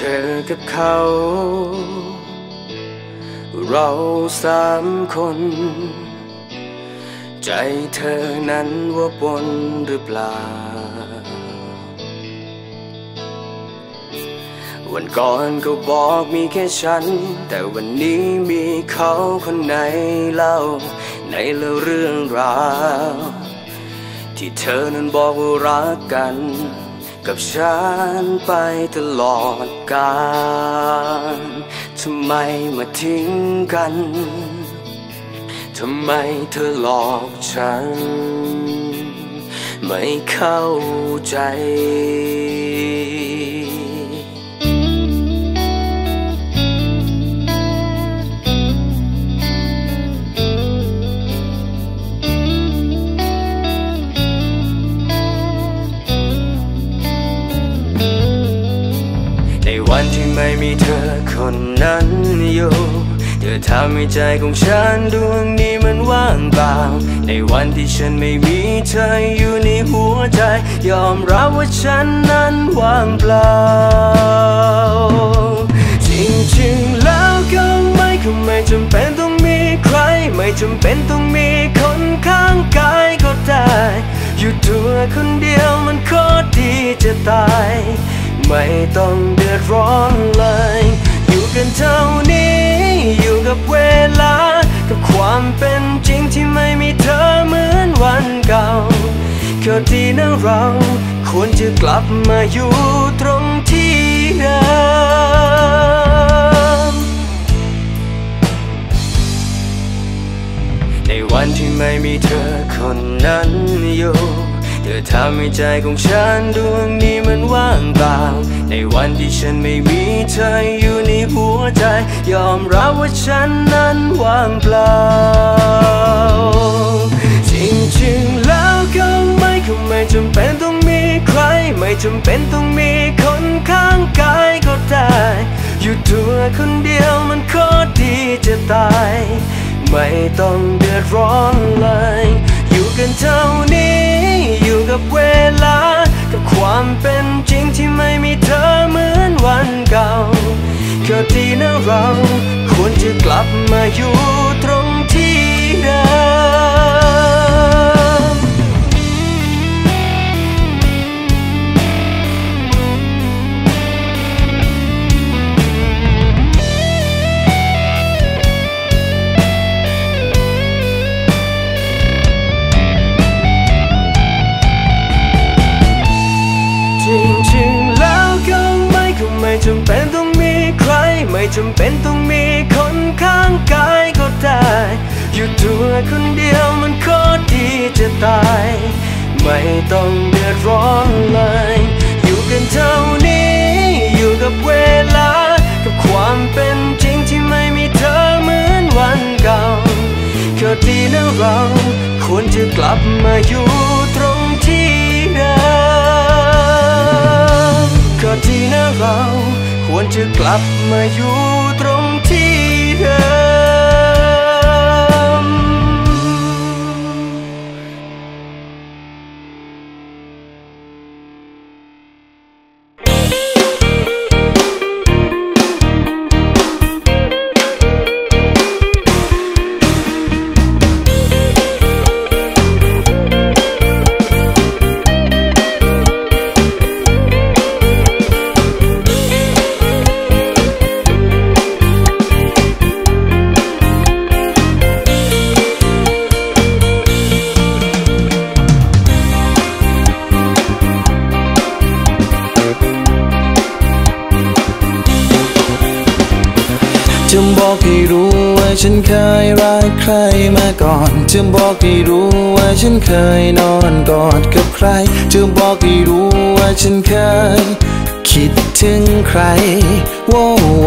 อกับเขาเรา3 คนใจเธอนั้นว่าปนหรือเปล่าวันก่อนก็บอกมีแค่ฉันแต่วันนี้มีเขาคนไหนเล่าในเรื่องราวที่เธอนั้นบอกว่ารักกันกับฉันไปตลอดกาลทำไมมาทิ้งกันทำไมเธอหลอกฉันไม่เข้าใจในวันที่ไม่มีเธอคนนั้นอยู่เธอทำให้ใจของฉันดวงนี้มันว่างเปล่าในวันที่ฉันไม่มีเธออยู่ในหัวใจยอมรับว่าฉันนั้นว่างเปล่าจริงๆแล้วก็ไม่จำเป็นต้องมีใครไม่จำเป็นต้องมีคนข้างกายก็ได้อยู่ตัวคนเดียวมันโคตรดีจะตายไม่ต้องเดือดร้อนเลยอยู่กันเท่านี้อยู่กับเวลากับความเป็นจริงที่ไม่มีเธอเหมือนวันเก่าก็ดีนะเราควรจะกลับมาอยู่ตรงที่เดิมในวันที่ไม่มีเธอคนนั้นอยู่เธอทำให้ใจของฉันดวงนี้มันว่างเปล่าในวันที่ฉันไม่มีเธออยู่ในหัวใจยอมรับว่าฉันนั้นว่างเปล่าจริงๆแล้วก็ไม่จำเป็นต้องมีใครไม่จำเป็นต้องมีคนข้างกายก็ได้อยู่ตัวคนเดียวมันโคตรดีจะตายไม่ต้องเดือดร้อนเลยอยู่กันเท่านี้อยู่กับเวลากับความเป็นจริงที่ไม่มีเธอเหมือนวันเก่าก็ดีนะเราควรจะกลับมาอยู่ตรงที่เดิมไม่จำเป็นต้องมีใครไม่จำเป็นต้องมีคนข้างกายก็ได้อยู่ตัวคนเดียวมันโคตรดีจะตายไม่ต้องเดือดร้อนเลยอยู่กันเท่านี้อยู่กับเวลากับความเป็นจริงที่ไม่มีเธอเหมือนวันเก่าก็ดีนะเราควรจะกลับมาอยู่ตรงที่เดิมก็ดีนะเราควรจะกลับมาอยู่ตรงที่เดิมจะบอกให้รู้ว่าฉันเคยรักใครมาก่อนจะบอกให้รู้ว่าฉันเคยนอนกอดกับใครจะบอกให้รู้ว่าฉันเคยคิดถึงใครโว้โว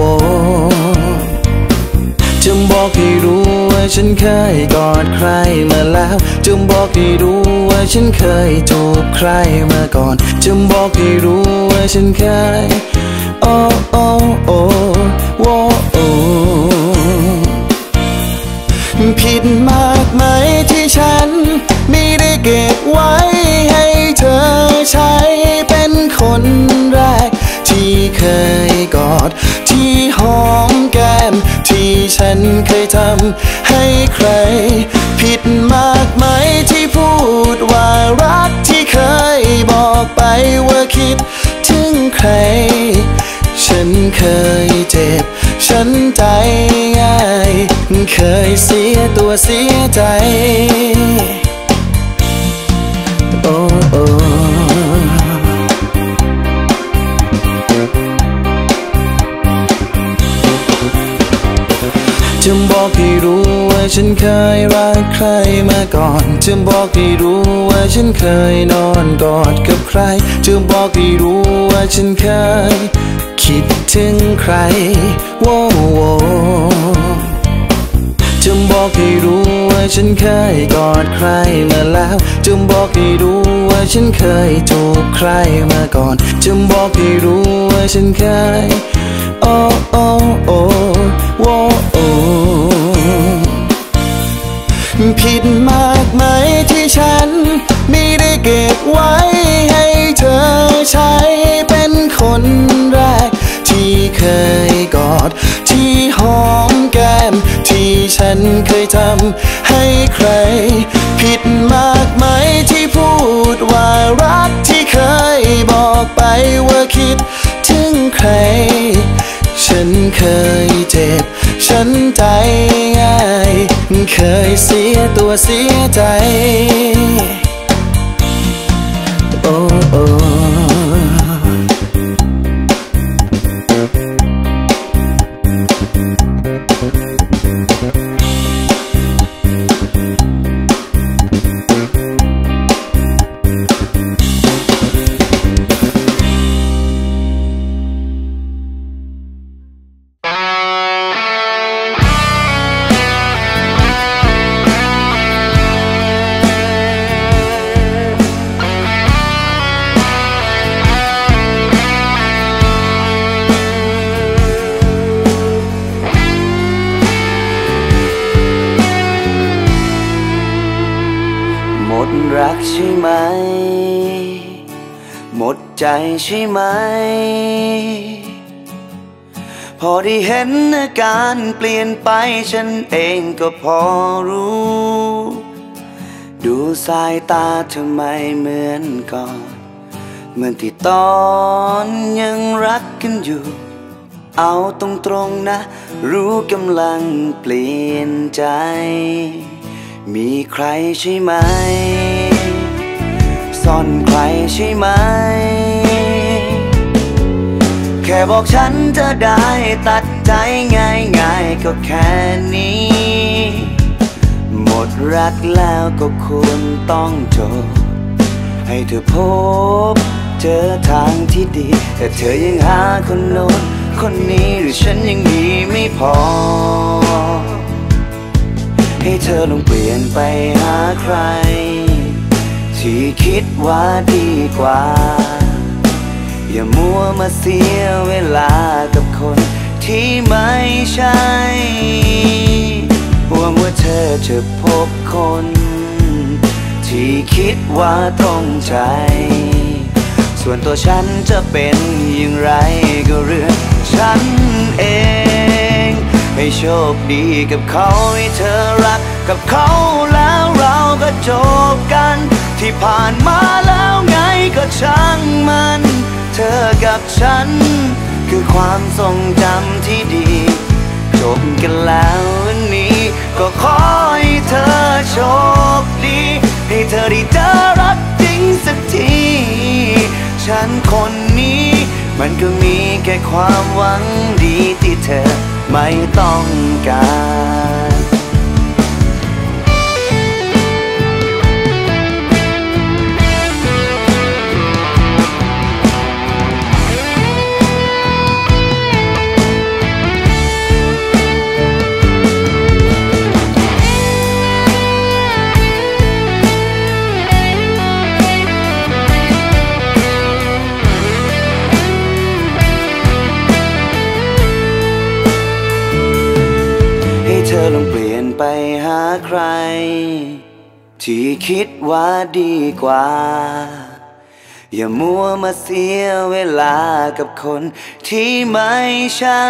จะบอกให้รู้ว่าฉันเคยกอดใครมาแล้วจะบอกให้รู้ว่าฉันเคยจูบใครมาก่อนจะบอกให้รู้ว่าฉันเคยโอ้โอ้โอ้โว้โอ้ผิดมากไหมที่ฉันไม่ได้เก็บไว้ให้เธอใช้เป็นคนแรกที่เคยกอดที่หอมแก้มที่ฉันเคยทำให้ใครผิดมากไหมที่พูดว่ารักที่เคยบอกไปว่าคิดถึงใครฉันเคยเจ็บฉันใจง่ายเคยเสียตัวเสียใจโอ้โอ้จะบอกให้รู้ว่าฉันเคยรักใครมาก่อนจะบอกให้รู้ว่าฉันเคยนอนกอดกับใครจะบอกให้รู้ว่าฉันเคยคิดถึงใครโว้โวจะบอกให้รู้ว่าฉันเคยกอดใครมาแล้วจะบอกให้รู้ว่าฉันเคยจูบใครมาก่อนจะบอกให้รู้ว่าฉันเคยโอ้โอ้โอ้โว้โอ้ผิดมากไหมที่ฉันไม่ได้เก็บไว้ให้เธอใช้เป็นคนแรกที่เคยกอดที่หอมแก้มที่ฉันเคยทำให้ใครผิดมากไหมที่พูดว่ารักที่เคยบอกไปว่าคิดถึงใครฉันเคยเจ็บฉันใจง่ายเคยเสียตัวเสียใจโอ้โอ้รักใช่ไหมหมดใจใช่ไหมพอได้เห็นอาการเปลี่ยนไปฉันเองก็พอรู้ดูสายตาเธอไม่เหมือนก่อนเหมือนที่ตอนยังรักกันอยู่เอาตรงๆนะรู้กำลังเปลี่ยนใจมีใครใช่ไหมซ่อนใครใช่ไหมแค่บอกฉันจะได้ตัดใจง่ายๆก็แค่นี้หมดรักแล้วก็ควรต้องจบให้เธอพบเจอทางที่ดีแต่เธอยังหาคนโน้นคนนี้หรือฉันยังดีไม่พอให้เธอลองเปลี่ยนไปหาใครที่คิดว่าดีกว่าอย่ามัวมาเสียเวลากับคนที่ไม่ใช่หวังว่าเธอจะพบคนที่คิดว่าตรงใจส่วนตัวฉันจะเป็นอย่างไรก็เรื่องฉันเองให้โชคดีกับเขาให้เธอรักกับเขาแล้วเราก็จบกันที่ผ่านมาแล้วไงก็ช่างมันเธอกับฉันคือความทรงจำที่ดีจบกันแล้ววันนี้ก็ขอให้เธอโชคดีให้เธอได้เจอรักจริงสักทีฉันคนนี้มันก็มีแค่ความหวังดีที่เธอไม่ต้องการเธอลองเปลี่ยนไปหาใครที่คิดว่าดีกว่าอย่ามัวมาเสียเวลากับคนที่ไม่ใช่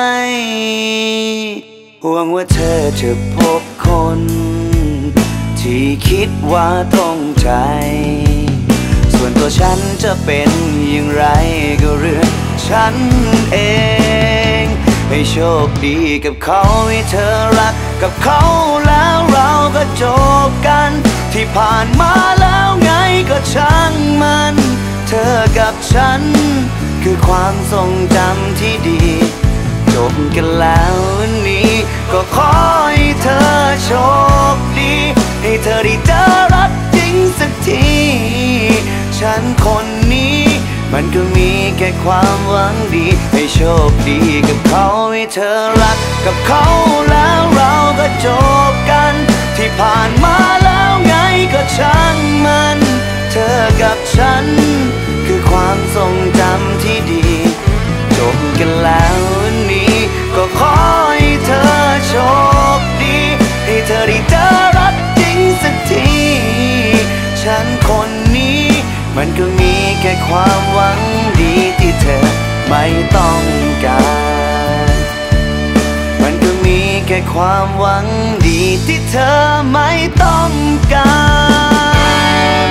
หวังว่าเธอจะพบคนที่คิดว่าตรงใจส่วนตัวฉันจะเป็นอย่างไรก็เรื่องฉันเองให้โชคดีกับเขาให้เธอรักกับเขาแล้วเราก็จบกันที่ผ่านมาแล้วไงก็ช่างมันเธอกับฉันคือความทรงจำที่ดีจบกันแล้ววันนี้ก็ขอให้เธอโชคดีให้เธอได้เจอรักจริงสักทีฉันคนนี้มันก็มีแค่ความหวังดีให้โชคดีกับเขาให้เธอรักกับเขาแล้วเราก็จบกันที่ผ่านมาแล้วไงก็ช่างมันเธอกับฉันคือความทรงจำที่ดีจบกันแล้ววันนี้ก็ขอให้เธอโชคดีให้เธอได้เจอรักจริงสักทีฉันคนนี้มันก็มีแค่ความหวังดีที่เธอไม่ต้องการมันก็มีแค่ความหวังดีที่เธอไม่ต้องการ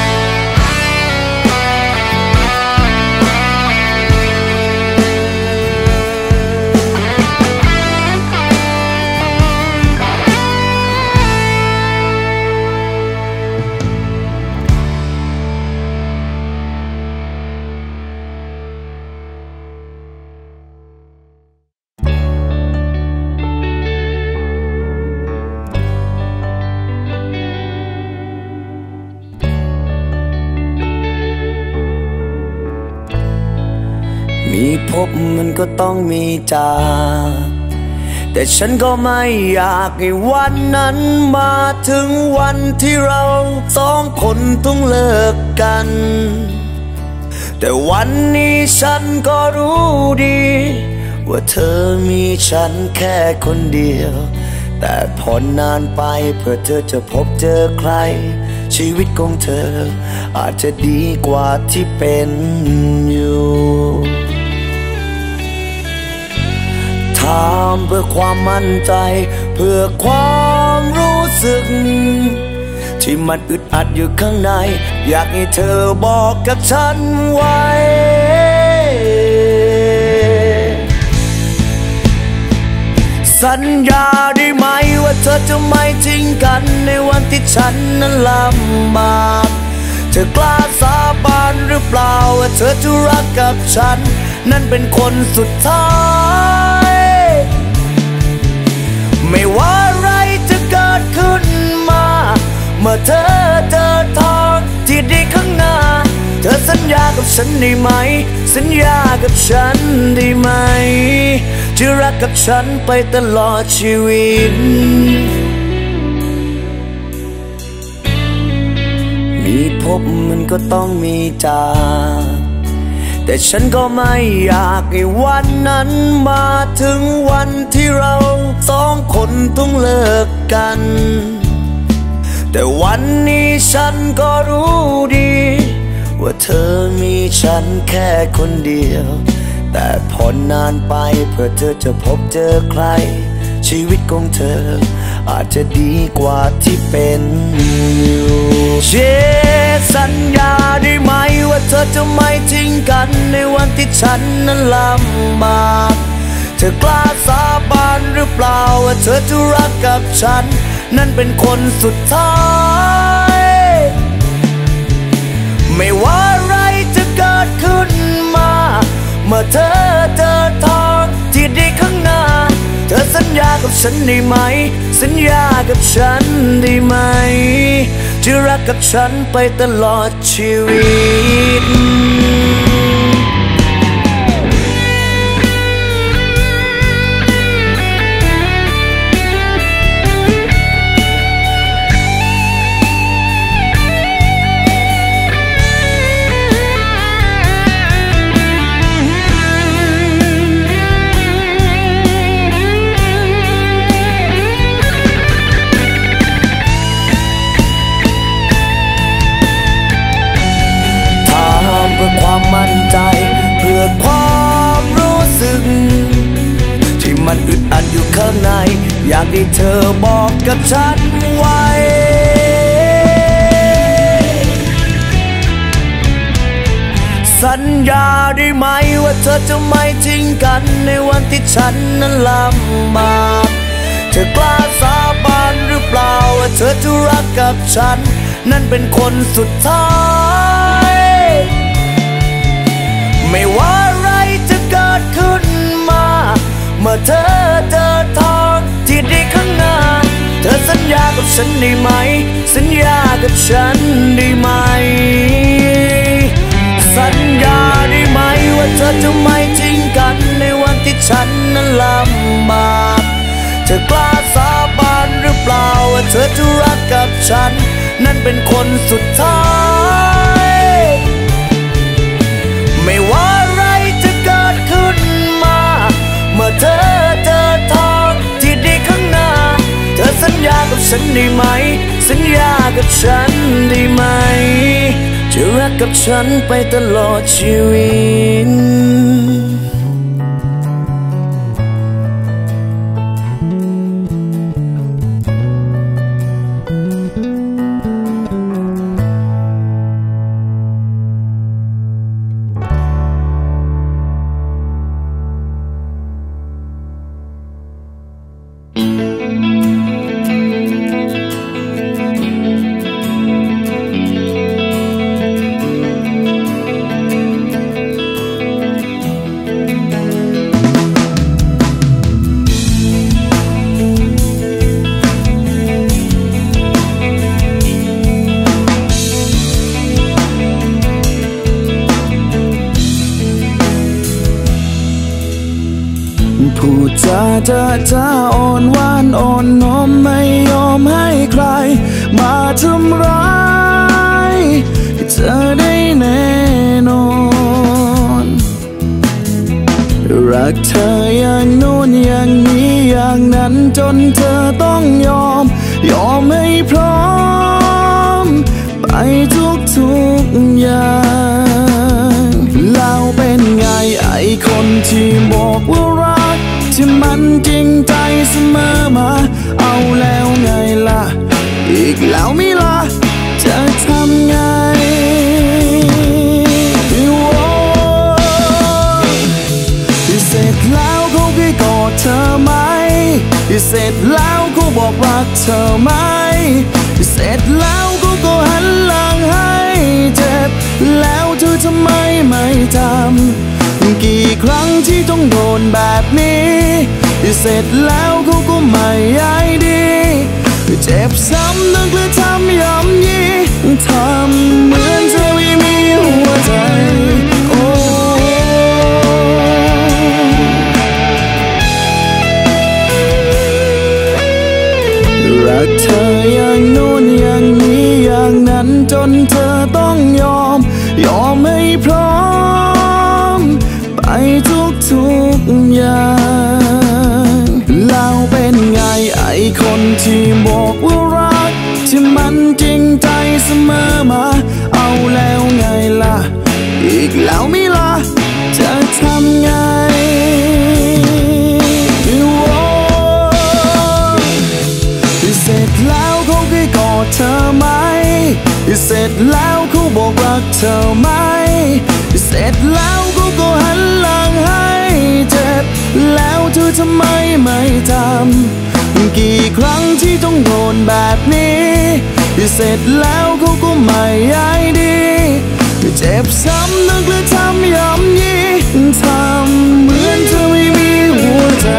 มีพบมันก็ต้องมีจากแต่ฉันก็ไม่อยากให้วันนั้นมาถึงวันที่เราสองคนต้องเลิกกันแต่วันนี้ฉันก็รู้ดีว่าเธอมีฉันแค่คนเดียวแต่พอนานไปเพื่อเธอจะพบเจอใครชีวิตของเธออาจจะดีกว่าที่เป็นอยู่ถามเพื่อความมั่นใจเพื่อความรู้สึกที่มันอึดอัดอยู่ข้างในอยากให้เธอบอกกับฉันไว้สัญญาได้ไหมว่าเธอจะไม่ทิ้งกันในวันที่ฉันนั้นลำบากเธอกล้าสาบานหรือเปล่าว่าเธอจะรักกับฉันนั่นเป็นคนสุดท้ายไม่ว่าอะไรจะเกิดขึ้นมาเมื่อเธอเจอทางที่ดีข้างหน้าเธอสัญญากับฉันได้ไหมสัญญากับฉันได้ไหมจะรักกับฉันไปตลอดชีวิตมีพบมันก็ต้องมีจากแต่ฉันก็ไม่อยากให้วันนั้นมาถึงวันที่เราสองคนต้องเลิกกันแต่วันนี้ฉันก็รู้ดีว่าเธอมีฉันแค่คนเดียวแต่พอนานไปเพื่อเธอจะพบเจอใครชีวิตของเธออาจจะดีกว่าที่เป็นอยู่สัญญาได้ไหมว่าเธอจะไม่ทิ้งกันในวันที่ฉันนั้นลำบากเธอกล้าสาบานหรือเปล่าว่าเธอจะรักกับฉันนั่นเป็นคนสุดท้ายไม่ว่าอะไรจะเกิดขึ้นมาเมื่อเธอเจอทางที่ดีข้างหน้าเธอสัญญากับฉันได้ไหมสัญญากับฉันได้ไหมจะรักกับฉันไปตลอดชีวิตเอยากให้เธอบอกกับฉันไว้สัญญาได้ไหมว่าเธอจะไม่ทิ้งกันในวันที่ฉันนั้นลำบากเธอกล้าสาบานหรือเปล่าว่าเธอจะรักกับฉันนั่นเป็นคนสุดท้ายไม่ว่าอะไรจะเกิดขึ้นมาเมื่อเธอเจอทางที่ดีข้างหน้าเธอสัญญากับฉันได้ไหมสัญญากับฉันได้ไหมสัญญาได้ไหมว่าเธอจะไม่ทิ้งกันในวันที่ฉันนั้นลำบากเธอกล้าสาบานหรือเปล่าว่าเธอจะรักกับฉันนั่นเป็นคนสุดท้ายไม่ว่าอะไรจะเกิดขึ้นมาเมื่อเธอเจอทางที่ดีข้างหน้าเธอสัญญากับฉันได้ไหมสัญญากับฉันได้ไหมจะรักกับฉันไปตลอดชีวิตพูดจาอ่อนหวานอ่อนน้อมไม่ยอมให้ใครมาทำร้ายให้เธอได้แน่นอนรักเธออย่างโน้นอย่างนี้อย่างนั้นจนเธอต้องยอมให้พร้อมไปทุกอย่างแล้วเป็นไงไอ้คนที่บอกว่ารักที่มันจริงใจเสมอมาเอาแล้วไงล่ะอีกแล้วมิล่ะจะทำไงเสร็จแล้วเขาก็กอดเธอไหมเสร็จแล้วเขาบอกรักเธอไหมเสร็จแล้วเขาก็หันหลังให้เจ็บแล้วเธอทำไมไม่ทำกี่ครั้งที่ต้องโดนแบบนี้เสร็จแล้วเขาก็ไม่ใยดีเจ็บซ้ำนึกและทำย้ำยีทำเหมือนเธอไม่มีหัวใจโอ้รักเธออย่างโน้นอย่างนี้อย่างนั้นจนเธอต้องยอมให้พร้อมไปทุกอย่างแล้วเป็นไงไอ้คนที่บอกว่ารักที่มันจริงใจเสมอมาเอาแล้วไงล่ะอีกแล้วมิล่ะจะทำไงเสร็จแล้วเขาก็กอดเธอไหมเสร็จแล้วเขาบอกรักเธอไหมเสร็จแล้วเขาก็หันหลังให้เจ็บแล้วเธอทำไมไม่ทำกี่ครั้งที่ต้องโดนแบบนี้เสร็จแล้วเขาก็ไม่ใยดีเจ็บซ้ำนึกและทำย้ำยีทำเหมือนเธอไม่มีหัวใจ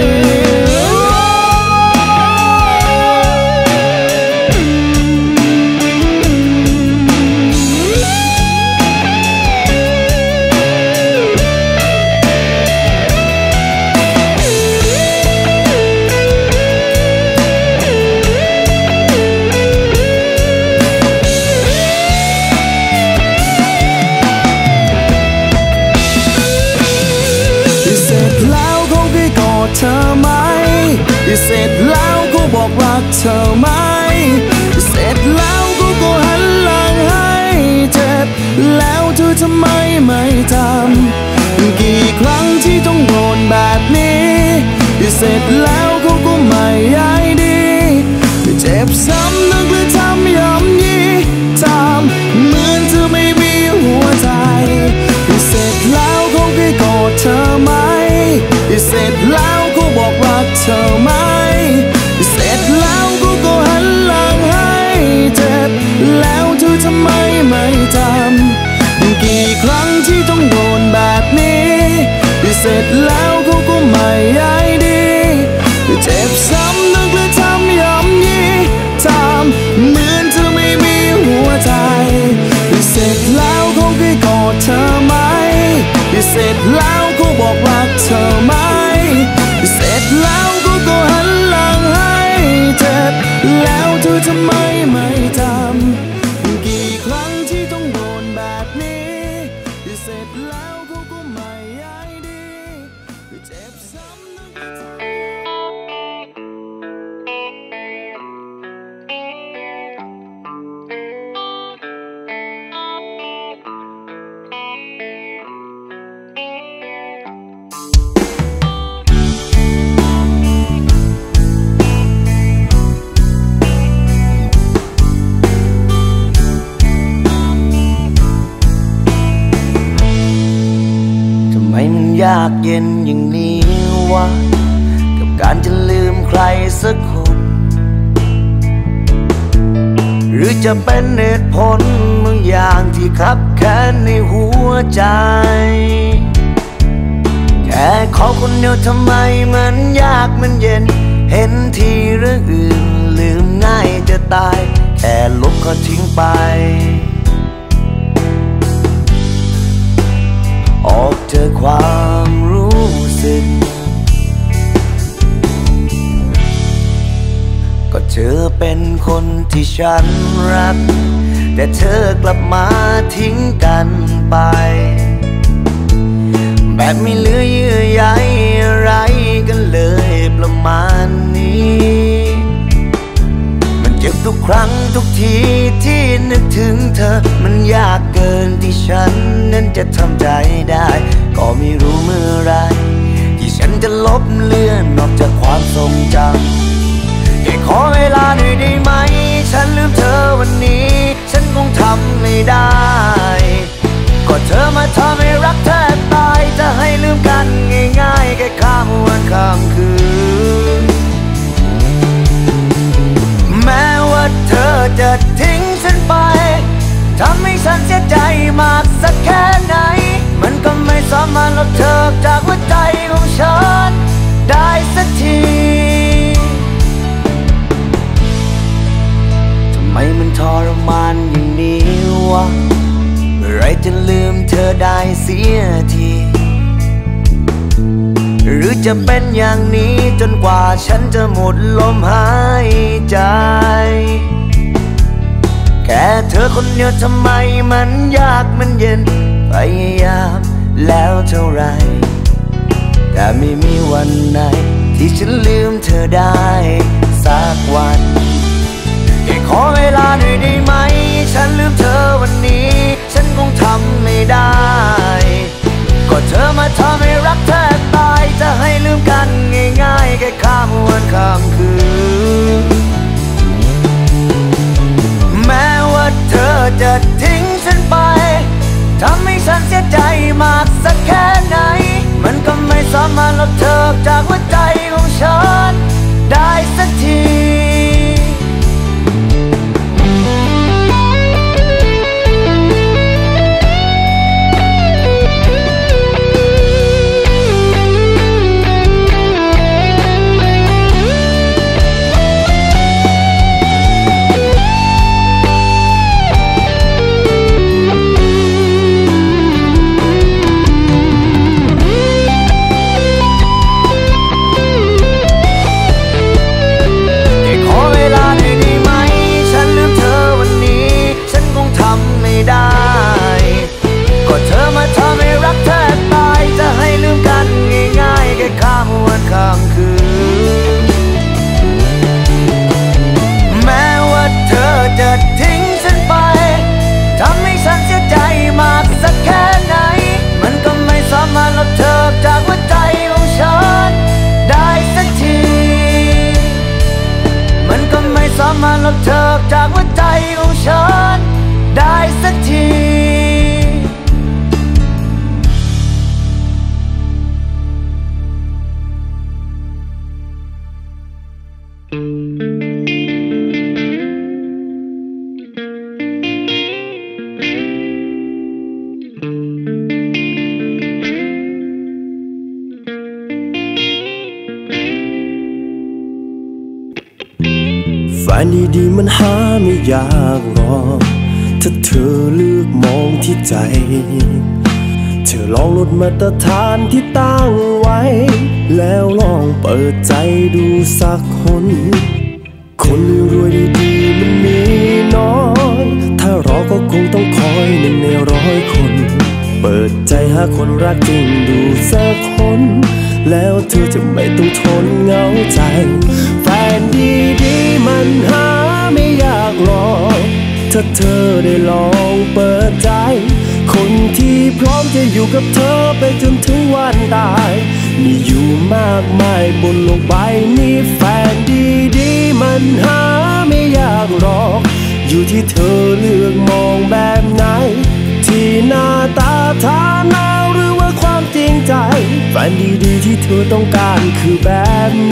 เธอไหมเสร็จแล้วก็บอกรักเธอไหมเสร็จแล้วก็หันหลังให้เจ็บแล้วเธอทำไมไม่ทำกี่ครั้งที่ต้องโดนแบบนี้เสร็จแล้วเขาก็ไม่ใยดีเจ็บซ้ำนึกหรือทำย้ำยีทำเหมือนเธอไม่มีหัวใจเสร็จแล้วคงได้กอดเธอไหมเสร็จแล้วก็บอกรักเธอไหมเสร็จแล้วก็หันหลังให้เจ็บแล้วเธอทำไมไม่จำกี่ครั้งที่ต้องโดนแบบนี้เสร็จแล้วก็ไม่ใยดีเจ็บซ้ำนึกและทำย้ำยีทำเหมือนเธอไม่มีหัวใจเสร็จแล้วคงได้กอดเธอไหมเสร็จแล้วก็บอกรักเธอไหมเสร็จแล้วก็หันหลังให้เจ็บแล้วเธอทำไมไม่จำกี่ครั้งที่ต้องโดนแบบนี้เสร็จแล้วก็ไม่ใยดีเจ็บซ้ำนึกยากเย็นอย่างนี้วะกับการจะลืมใครสักคนหรือจะเป็นเหตุผลบางอย่างที่คับแค้นในหัวใจแค่ขอคนเดียวทำไมมันยากมันเย็นเห็นทีเรื่องอื่นลืมง่ายจะตายแค่ลบก็ทิ้งไปออกเจอความรู้สึกก็เธอเป็นคนที่ฉันรักแต่เธอกลับมาทิ้งกันไปแบบไม่เหลือเยื่อใยอะไรกันเลยประมาณนี้มันเจ็บทุกครั้งทุกทีที่นึกถึงเธอมันยากเกินที่ฉันนั้นจะทำใจได้ก็ไม่รู้เมื่อไรที่ฉันจะลบเลือนออกจากความทรงจำแค่ขอเวลาหน่อยได้ไหมฉันลืมเธอวันนี้ฉันคงทำไม่ได้ก็เธอมาทำให้รักแทบตายจะให้ลืมกันง่ายๆแค่ข้ามวันข้ามคืนแม้ว่าเธอจะทิ้งฉันไปทำให้ฉันเสียใจมากสักแค่ไหนมันก็ไม่สามารถลบเธอจากหัวใจของฉันได้สักทีทำไมมันทรมานอย่างนี้วะเมื่อไรจะลืมเธอได้เสียทีหรือจะเป็นอย่างนี้จนกว่าฉันจะหมดลมหายใจแค่เธอคนเดียวทำไมมันยากมันเย็นพยายามแล้วเท่าไรแต่ไม่มีวันไหนที่ฉันลืมเธอได้สักวันแค่ขอเวลาหน่อยได้ไหมฉันลืมเธอวันนี้ฉันคงทำไม่ได้ก็เธอมาทำให้รักแทบตายจะให้ลืมกันง่ายๆแค่ข้ามวันข้ามคืนแม้ว่าเธอจะทิ้งฉันไปทำให้ฉันเสียใจมากสักแค่ไหนมันก็ไม่สามารถลบเธอจากหัวใจของฉันได้สักทีนดีๆมันหาไม่ยากหรอกถ้าเธอเลือกมองที่ใจเธอลองลดมาตรฐานที่ตั้งไว้แล้วลองเปิดใจดูสักคนคนรวยดีๆมันมีน้อยถ้ารอก็คงต้องคอย1 ใน 100 คนเปิดใจหาคนรักจริงดูสักคนแล้วเธอจะไม่ต้องทนเหงาใจแฟนดีๆมันหาไม่ยากหรอกถ้าเธอได้ลองเปิดใจคนที่พร้อมจะอยู่กับเธอไปจนถึงวันตายมีอยู่มากมายบนโลกใบนี้แฟนดีๆมันหาไม่ยากหรอกอยู่ที่เธอเลือกมองแบบไหนที่หน้าตาฐานะหรือว่าความจริงใจแฟนดีๆที่เธอต้องการคือแบบไหน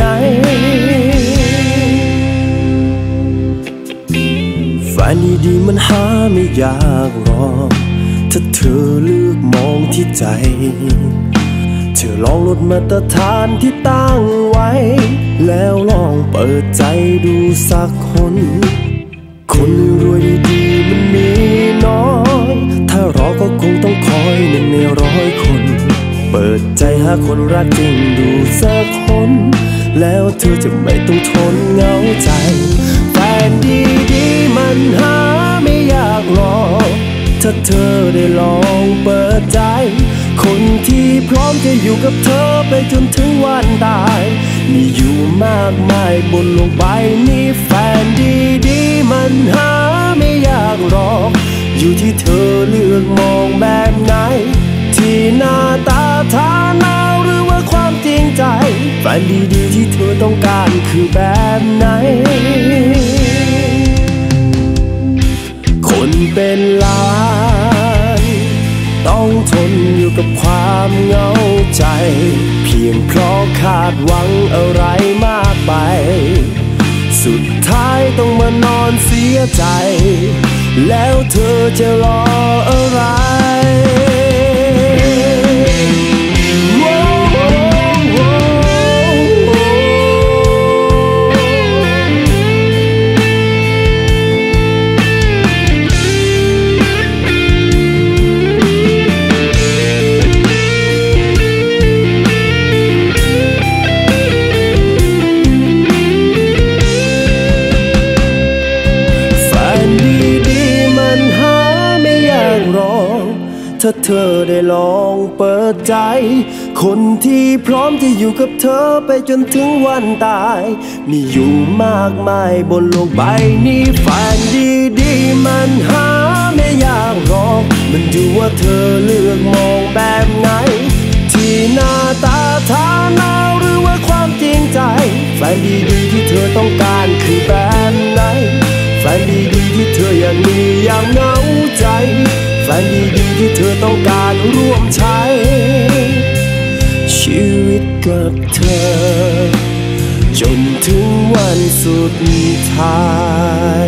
แฟนดีๆมันหาไม่ยากหรอกถ้าเธอเลือกมองที่ใจเธอลองลดมาตรฐานที่ตั้งไว้แล้วลองเปิดใจดูสักคนคนรวยดีๆมันมีน้อยถ้ารอก็คงต้องคอย1 ใน 100 คนเปิดใจหาคนรักจริงดูสักคนแล้วเธอจะไม่ต้องทนเหงาใจแฟนดีๆมันหาไม่ยากหรอกถ้าเธอได้ลองเปิดใจคนที่พร้อมจะอยู่กับเธอไปจนถึงวันตายมีอยู่มากมายบนโลกใบนี้แฟนดีๆมันหาไม่ยากหรอกอยู่ที่เธอเลือกมองแบบไหนที่หน้าตาฐานะหรือว่าความจริงใจแฟนดีๆที่เธอต้องการคือแบบไหนคนเป็นล้านต้องทนอยู่กับความเหงาใจเพียงเพราะคาดหวังอะไรมากไปสุดท้ายต้องมานอนเสียใจแล้วเธอจะรออะไรถ้าเธอได้ลองเปิดใจคนที่พร้อมจะอยู่กับเธอไปจนถึงวันตายมีอยู่มากมายบนโลกใบนี้แฟนดีๆมันหาไม่ยากหรอกมันอยู่ว่าเธอเลือกมองแบบไหนที่หน้าตาฐานะหรือว่าความจริงใจแฟนดีๆที่เธอต้องการคือแบบไหนแฟนดีๆที่เธอยังมีอย่างเหงาใจแฟนดีๆที่เธอต้องการร่วมใช้ชีวิตกับเธอจนถึงวันสุดท้าย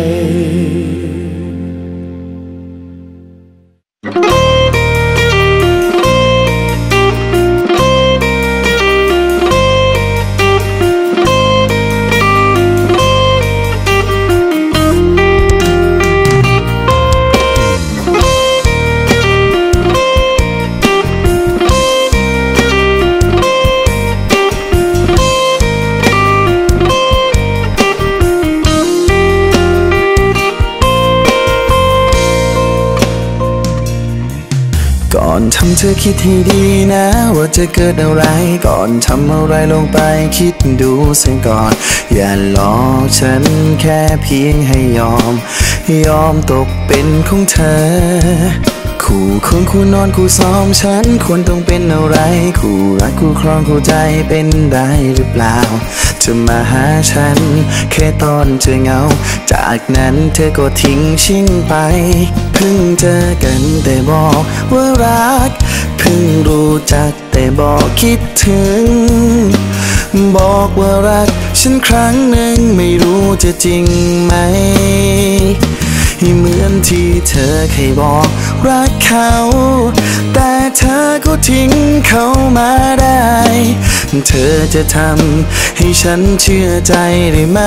ทำเธอคิดให้ดีนะว่าจะเกิดอะไรก่อนทำอะไรลงไปคิดดูเสียก่อนอย่าหลอกฉันแค่เพียงให้ยอมตกเป็นของเธอคู่คนคู่นอนคู่ซ้อมฉันควรต้องเป็นอะไรคู่รักคู่ครองคู่ใจเป็นได้หรือเปล่าจะมาหาฉันแค่ตอนเจอเหงาจากนั้นเธอก็ทิ้งชิ่งไปเพิ่งเจอกันแต่บอกว่ารักเพิ่งรู้จักแต่บอกคิดถึงบอกว่ารักฉันครั้งหนึ่งไม่รู้จะจริงไหมให้เหมือนที่เธอเคยบอกรักเขาแต่เธอก็ทิ้งเขามาได้เธอจะทำให้ฉันเชื่อใจได้ไหม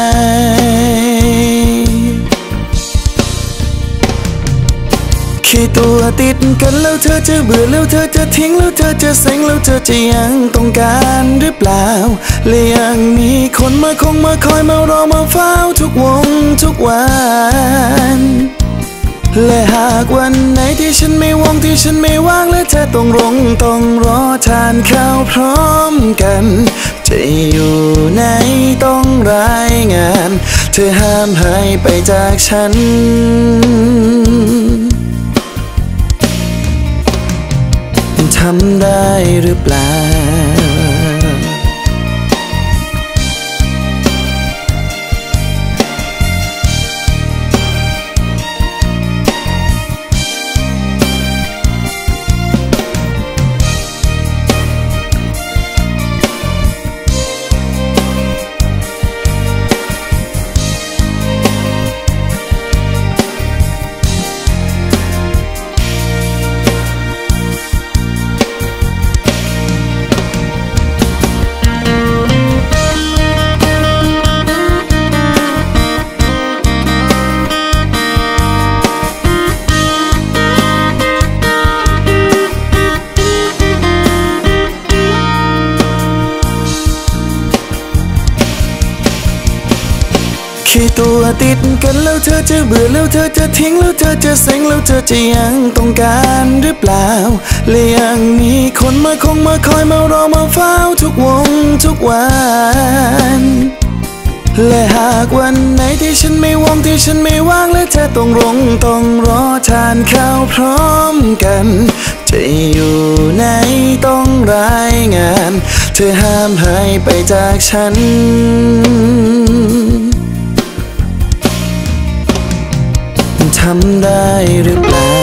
แค่ตัวติดกันแล้วเธอจะเบื่อแล้วเธอจะทิ้งแล้วเธอจะเซ็งแล้วเธอจะยังต้องการหรือเปล่าและยังมีคนมาคงมาคอยมารอมาเฝ้าทุกวันและหากวันไหนที่ฉันไม่ว่างที่ฉันไม่ว่างและเธอต้องรอทานข้าวพร้อมกันจะอยู่ไหนต้องรายงานเธอห้ามหายไปจากฉันทำได้หรือเปล่าแค่ตัวติดกันแล้วเธอจะเบื่อแล้วเธอจะทิ้งแล้วเธอจะเซ็งแล้วเธอจะยังต้องการหรือเปล่าและยังมีคนมาคงมาคอยมารอมาเฝ้าทุกวันและหากวันไหนที่ฉันไม่ว่างที่ฉันไม่ว่างและเธอต้องรอทานข้าวพร้อมกันจะอยู่ไหนต้องรายงานเธอห้ามหายไปจากฉันทำได้หรือเปล่า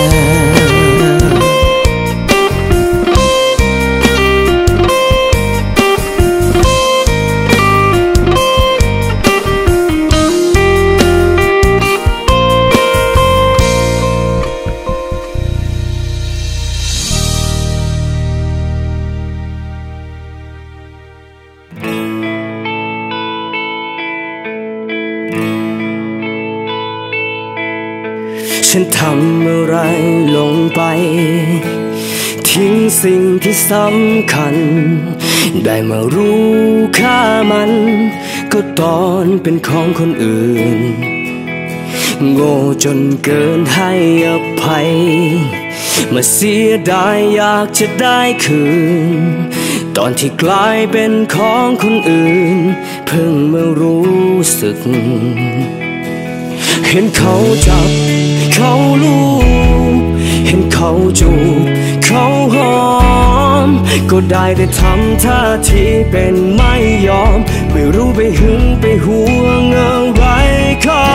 ฉันทำอะไรลงไปทิ้งสิ่งที่สำคัญได้มารู้ค่ามันก็ตอนเป็นของคนอื่นโง่จนเกินให้อภัยมาเสียดายอยากจะได้คืนตอนที่กลายเป็นของคนอื่นเพิ่งมารู้สึกเห็นเขาจับเขาลูบเห็นเขาจูบเขาหอมก็ได้แต่ทำท่าทีเป็นไม่ยอมไม่รู้ไปหึงไปห่วงอะไรเขา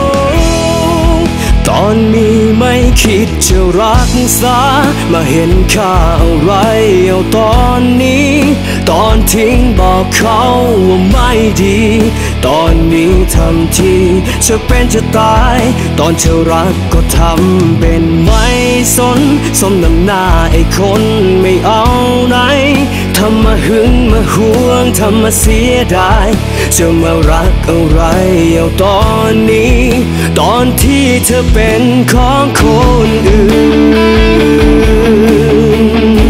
ตอนมีไม่คิดจะรักษามาเห็นค่าอะไรเอาตอนนี้ตอนทิ้งบอกเขาว่าไม่ดีตอนนี้ทำทีจะเป็นจะตายตอนเธอรักก็ทำเป็นไม่สนสมน้ำหน้าไอ้คนไม่เอาไหนทำมาหึงมาห่วงทำมาเสียดายจะมารักอะไรเอาตอนนี้ตอนที่เธอเป็นของคนอื่น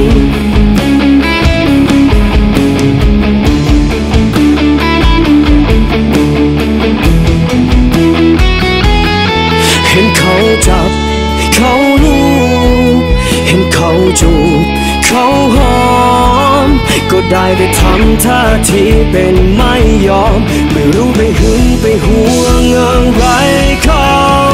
เห็นเขาจับเขาลูบเห็นเขาจูบเขาหอมก็ได้แต่ทำท่าทีเป็นไม่ยอมไม่รู้ไปหึงไปห่วงอะไรเขา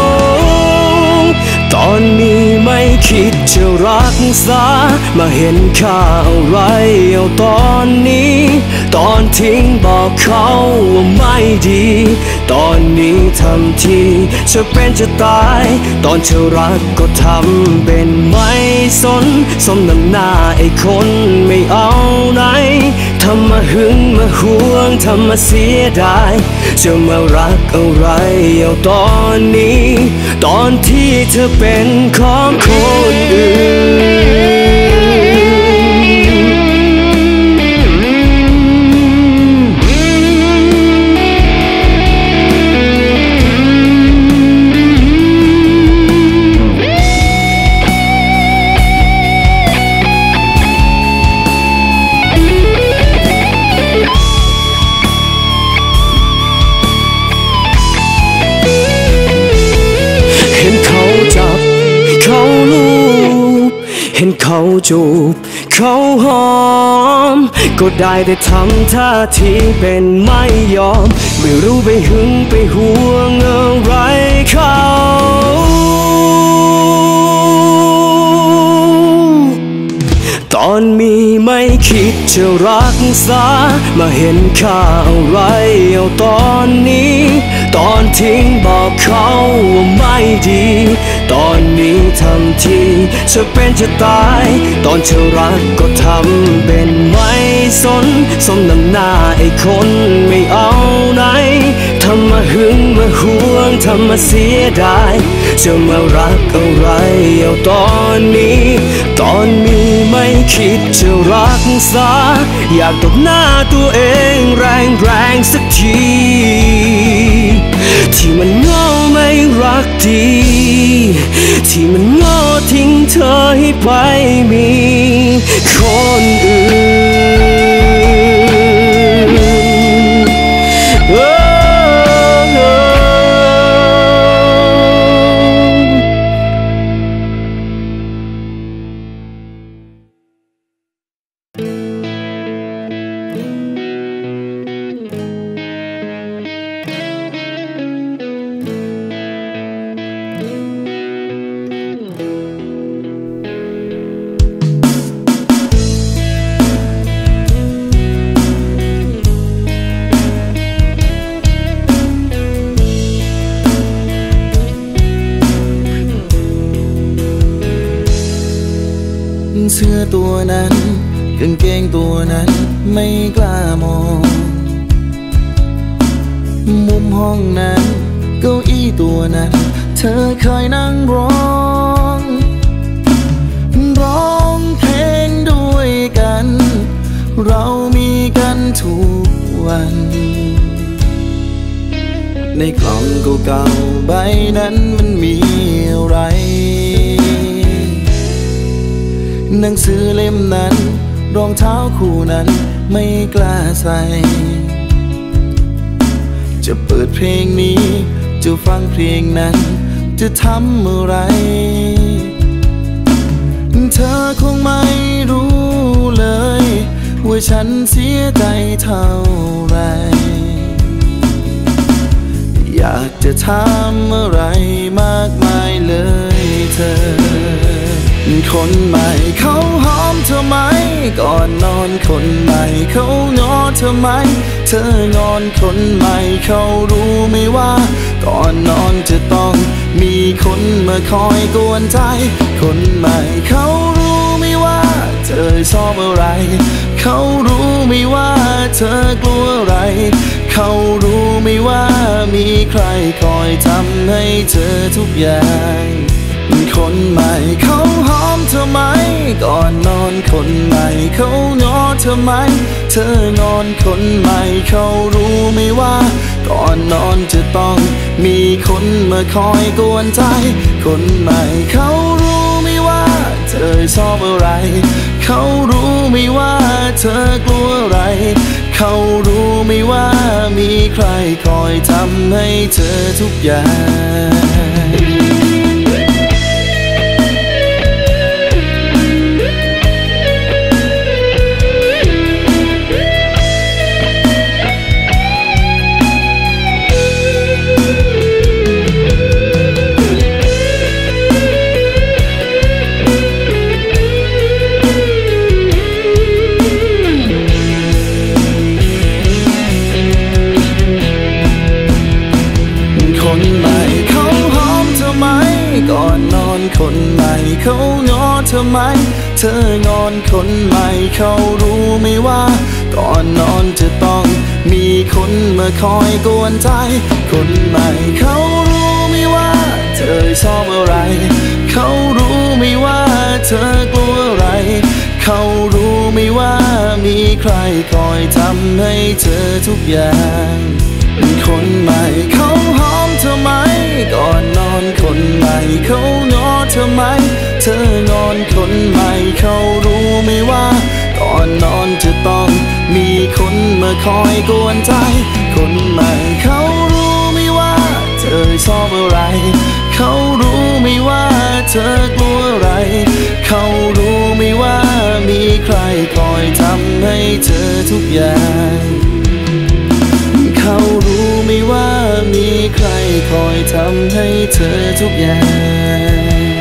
ตอนนี้ไม่คิดจะรักษามาเห็นค่าอะไรเอาตอนนี้ตอนทิ้งบอกเขาว่าไม่ดีตอนนี้ทำทีจะเป็นจะตายตอนเธอรักก็ทำเป็นไม่สนสมน้ำหน้าไอ้คนไม่เอาไหนททำมาหึงมาหวงทำมาเสียดายจะมารักอะไรเอาตอนนี้ตอนที่เธอเป็นของคนอื่นเห็นเขาจูบเขาหอมก็ได้แต่ทำท่าทีเป็นไม่ยอมไม่รู้ไปหึงไปห่วงอะไรเขาตอนมีไม่คิดจะรักษามาเห็นค่าอะไรเอาตอนนี้ตอนทิ้งบอกเขาว่าไม่ดีตอนนี้ทำทีจะเป็นจะตายตอนเธอรักก็ทำเป็นไม่สนสมน้ำหน้าไอ้คนไม่เอาไหนทำมาหึงมาหวงทำมาเสียดายจะมารักอะไรเอาตอนนี้ตอนมีไม่คิดจะรักษาอยากตบหน้าตัวเองแรงสักทีที่มันโง่ไม่รักดีที่มันโง่ทิ้งเธอให้ไปมีคนอื่นเสื้อตัวนั้นกางเกงตัวนั้นไม่กล้ามองมุมห้องนั้นเก้าอี้ตัวนั้นเธอเคยนั่งร้องเพลงด้วยกันเรามีกันทุกวันในกล่องเก่าๆใบนั้นมันมีอะไรหนังสือเล่มนั้นรองเท้าคู่นั้นไม่กล้าใส่จะเปิดเพลงนี้จะฟังเพลงนั้นจะทำอะไรเธอคงไม่รู้เลยว่าฉันเสียใจเท่าไรอยากจะทำอะไรมากมายเลยเธอคนใหม่เขาหอมเธอไหมก่อนนอนคนใหม่เขาง้อเธอไหมเธองอนคนใหม่เขารู้ไหมว่าก่อนนอนจะต้องมีคนมาคอยกวนใจคนใหม่เขารู้ไหมว่าเธอชอบอะไรเขารู้ไหมว่าเธอกลัวอะไรเขารู้ไหมว่ามีใครคอยทำให้เธอทุกอย่างคนใหม่เขาหอมเธอไหมก่อนนอนคนใหม่เขาง้อเธอไหมเธองอนคนใหม่เขารู้ไหมว่าก่อนนอนจะต้องมีคนมาคอยกวนใจคนใหม่เขารู้ไหมว่าเธอชอบอะไรเขารู้ไหมว่าเธอกลัวอะไรเขารู้ไหมว่ามีใครคอยทำให้เธอทุกอย่างคนใหม่เขาหอมเธอธอไหมเธองอนคนใหม่เขารู้ไหมว่าก่อนนอนจะต้องมีคนมาคอยกวนใจคนใหม่เขารู้ไหมว่าเธอชอบอะไรเขารู้ไหมว่าเธอกลัวอะไรเขารู้ไหมว่ามีใครคอยทำให้เธอทุกอย่างคนใหม่เขาหอมเธอไหมก่อนนอนคนใหม่เขางอเธอไหมเธองอนคนใหม่เขารู้ไหมว่าก่อนนอนจะต้องมีคนมาคอยกวนใจคนใหม่เขารู้ไหมว่าเธอชอบอะไรเขารู้ไหมว่าเธอกลัวอะไรเขารู้ไหมว่ามีใครคอยทำให้เธอทุกอย่างเขารู้ไหมว่ามีใครคอยทำให้เธอทุกอย่าง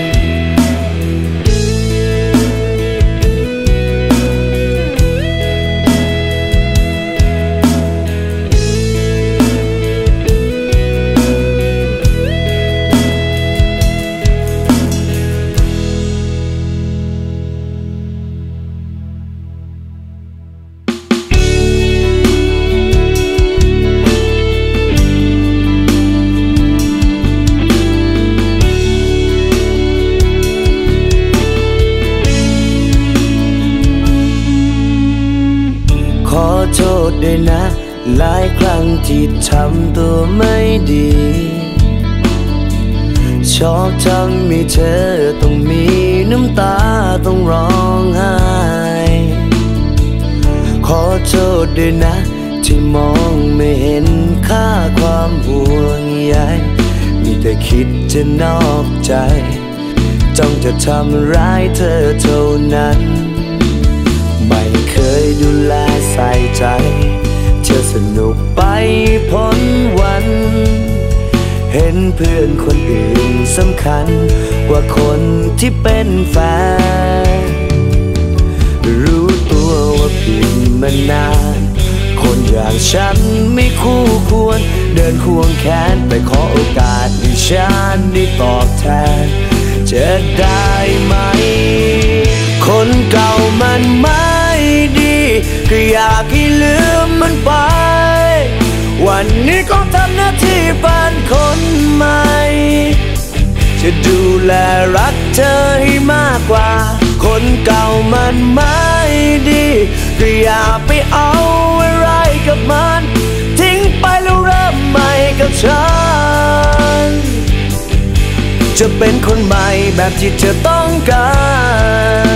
ขอโทษด้วยนะหลายครั้งที่ทำตัวไม่ดีชอบทำให้เธอต้องมีน้ำตาต้องร้องไห้ขอโทษด้วยนะที่มองไม่เห็นค่าความห่วงใยมีแต่คิดจะนอกใจจ้องจะทำร้ายเธอเท่านั้นไม่เคยดูแลใส่ใจเธอสนุกไปพ้นวันเห็นเพื่อนคนอื่นสำคัญกว่าคนที่เป็นแฟนรู้ตัวว่าผิดมานานคนอย่างฉันไม่คู่ควรเดินควงแขนไปขอโอกาสให้ฉันได้ตอบแทนจะได้ไหมคนเก่ามันไม่ดีก็อยากให้ลืมมันไปวันนี้ก็ทำหน้าที่เป็นคนใหม่จะดูแลรักเธอให้มากกว่าคนเก่ามันไม่ดีก็อย่าไปเอาอะไรกับมันทิ้งไปแล้วเริ่มใหม่กับฉันจะเป็นคนใหม่แบบที่เธอต้องการ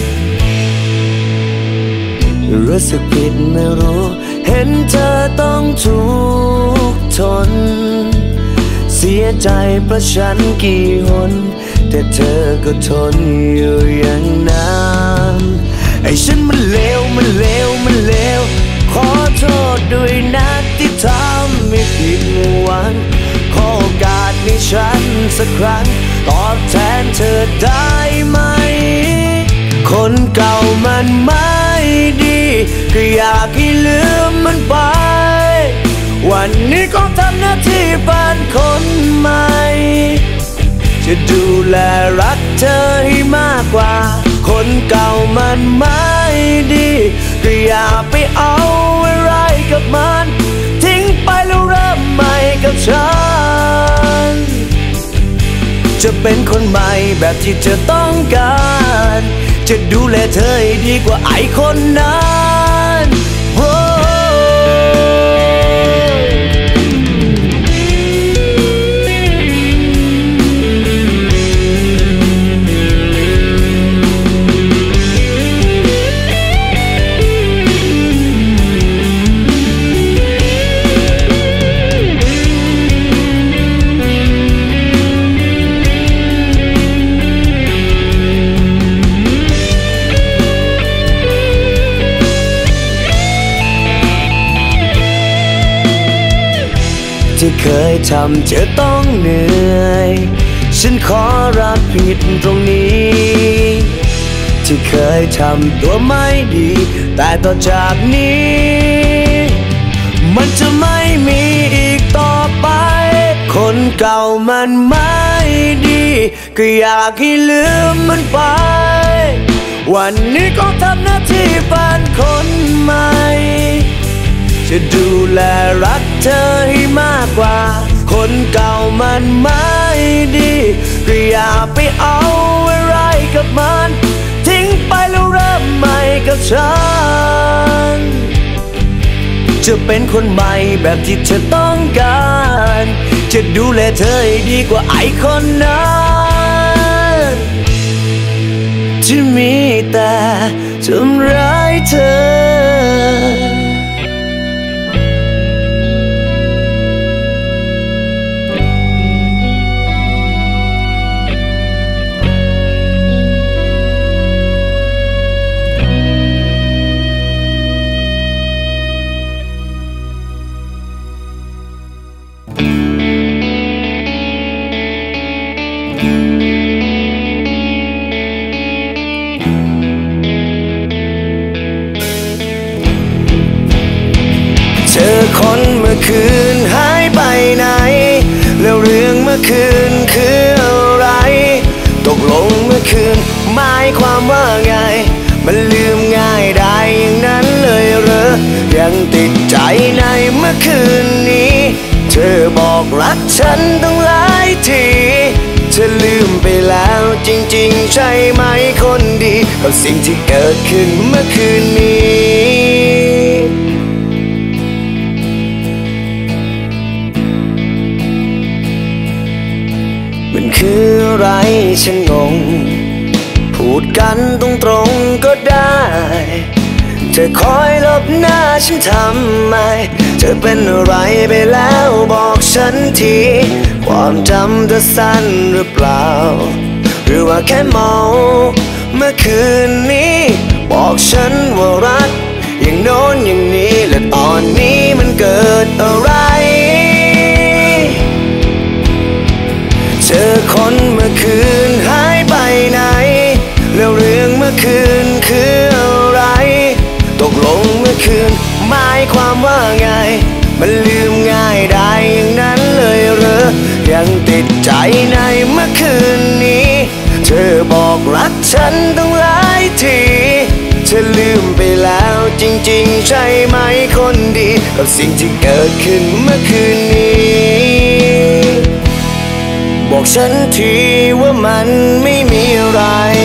รู้สึกผิดไม่รู้เห็นเธอต้องทุกข์ทนเสียใจเพราะฉันกี่หนแต่เธอก็ทนอยู่อย่างนั้นไอ้ฉันมันเลวมันเลวมันเลวขอโทษด้วยนะที่ทำให้ผิดหวังขอโอกาสให้ฉันสักครั้งตอบแทนเธอได้ไหมคนเก่ามันไม่ดีก็อยากให้ลืมมันไปวันนี้ก็ทำหน้าที่เป็นคนใหม่จะดูแลรักเธอให้มากกว่าคนเก่ามันไม่ดีก็อย่าไปเอาอะไรกับมันทิ้งไปแล้วเริ่มใหม่กับฉันจะเป็นคนใหม่แบบที่เธอต้องการจะดูแลเธอให้ดีกว่าไอ้คนนั้นที่เคยทำเธอต้องเหนื่อยฉันขอรับผิดตรงนี้ที่เคยทำตัวไม่ดีแต่ต่อจากนี้มันจะไม่มีอีกต่อไปขคนเก่ามันไม่ดีก็อยากให้ลืมมันไปวันนี้ก็ทำหน้าที่แฟนคนใหม่จะดูแลรักเธอให้มากกว่าคนเก่ามันไม่ดีก็อย่าไปเอาอะไรกับมันทิ้งไปแล้วเริ่มใหม่กับฉันจะเป็นคนใหม่แบบที่เธอต้องการจะดูแลเธอให้ดีกว่าไอ้คนนั้นที่มีแต่ทำร้ายเธอคนเมื่อคืนหายไปไหนแล้วเรื่องเมื่อคืนคืออะไรตกลงเมื่อคืนหมายความว่าไงมันลืมง่ายได้อย่างนั้นเลยเหรอยังติดใจในเมื่อคืนนี้เธอบอกรักฉันต้องหลายทีเธอลืมไปแล้วจริงๆใช่ไหมคนดีกับสิ่งที่เกิดขึ้นเมื่อคืนนี้มันคืออะไรฉันงงพูดกันตรงๆก็ได้เธอคอยลบหน้าฉันทำไมเธอเป็นอะไรไปแล้วบอกฉันทีความจำเธอสั้นหรือเปล่าหรือว่าแค่เมาเมื่อคืนนี้บอกฉันว่ารักอย่างโน้นอย่างนี้และตอนนี้มันเกิดอะไรเจอคนเมื่อคืนหายไปไหนแล้วเรื่องเมื่อคืนคืออะไรตกลงเมื่อคืนหมายความว่าไงมันลืมง่ายได้อย่างนั้นเลยเหรอยังติดใจในเมื่อคืนนี้เธอบอกรักฉันต้องหลายทีเธอลืมไปแล้วจริงๆใช่ไหมคนดีกับสิ่งที่เกิดขึ้นเมื่อคืนนี้บอกฉันทีว่ามันไม่มีอะไร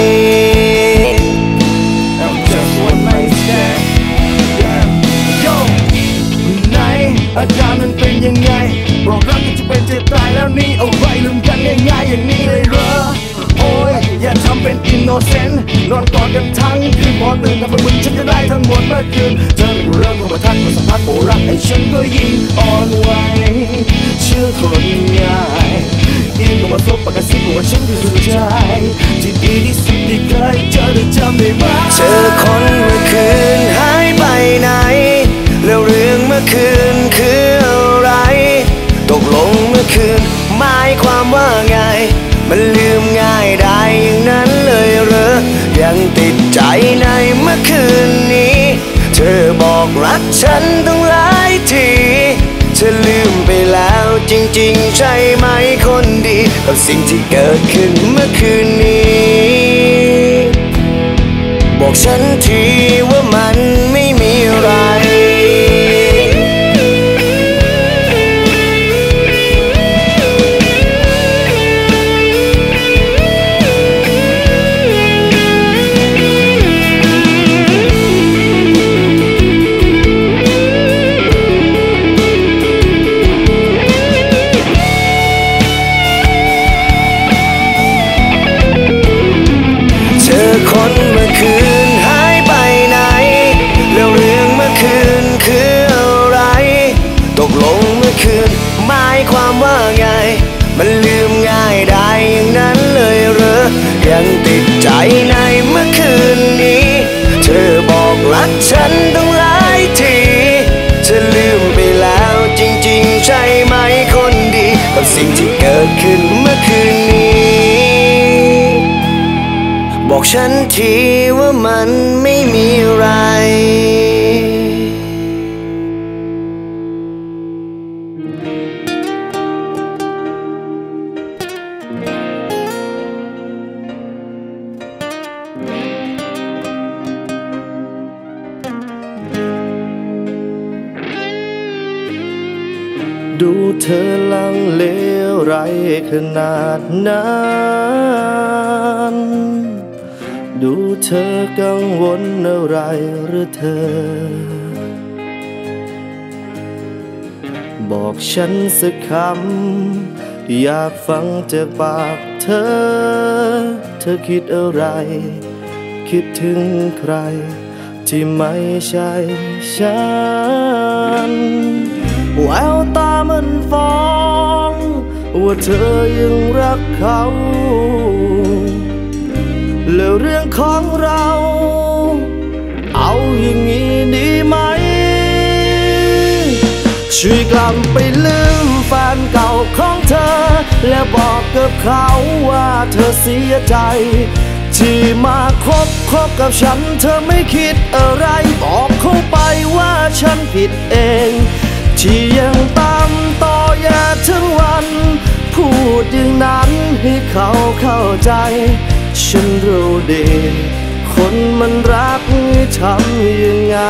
ไหนอาการมันเป็นยังไงบอกรักที่จะเป็นจะตายแล้วนี่เอาไว้ลืมกันง่ายๆอย่างนี้เลยเหรอโอ้ยอย่าทำเป็นอินโนเซนต์นอนกอดกันทั้งคืนพอตื่นกลับมามึงฉันจะได้ทั้งหมดเมื่อคืนเธอเป็นเริ่มเข้ามาทักมาสัมผัสโอ้รักไอ้ฉันก็ยิ่งอ่อนไหวเชื่อคนง่ายยิ่งเข้ามาซบปากกาซิบว่าฉันคือสุดใจที่ดีที่สุดที่เคยเจอได้จำได้ไหมเจอคนเมื่อคืนหายไปไหนแล้วเรื่องเมื่อคืนคืออะไรตกลงเมื่อคืนหมายความว่าไงมันลืมง่ายได้อย่างนั้นเลยเหรอยังติดใจในเมื่อคืนนี้เธอบอกรักฉันต้องหลายทีเธอลืมไปแล้วจริงๆใช่ไหมคนดีกับสิ่งที่เกิดขึ้นเมื่อคืนนี้บอกฉันทีว่ามันไม่มีอะไรคนเมื่อคืนหายไปไหนแล้วเรื่องเมื่อคืนคืออะไรตกลงเมื่อคืนหมายความว่าไงมันลืมง่ายได้อย่างนั้นเลยเหรอยังติดใจในเมื่อคืนนี้เธอบอกรักฉันต้องหลายทีเธอลืมไปแล้วจริงๆใช่ไหมคนดีกับสิ่งที่เกิดขึ้นเมื่อคืนนี้บอกฉันทีว่ามันไม่มีอะไรดูเธอลังเลไรขนาดนั้นดูเธอกังวลอะไรหรือเธอบอกฉันสักคำอยากฟังจากปากเธอคิดอะไรคิดถึงใครที่ไม่ใช่ฉันแววตามันฟ้องว่าเธอยังรักเขาแล้วเรื่องของเราเอาอย่างนี้ดีไหมช่วยกลับไปลืมแฟนเก่าของเธอและบอกกับเขาว่าเธอเสียใจที่มาคบกับฉันเธอไม่คิดอะไรบอกเขาไปว่าฉันผิดเองที่ยังตามต่ออย่าทั้งวันพูดอย่างนั้นให้เขาเข้าใจฉันรู้ดีคนมันรักทำยังไง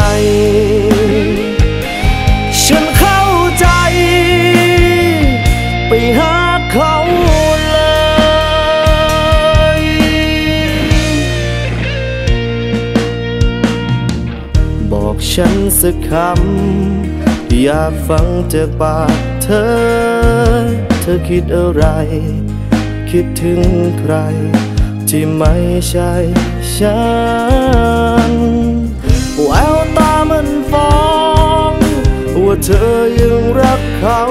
ฉันเข้าใจไปหาเขาเลยบอกฉันสักคำอยากฟังจากปากเธอคิดอะไรคิดถึงใครที่ไม่ใช่ฉันแววตามันฟ้องว่าเธอยังรักเขา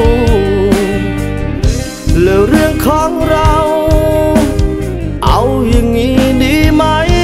แล้วเรื่องของเราเอาอย่างนี้ดีไหม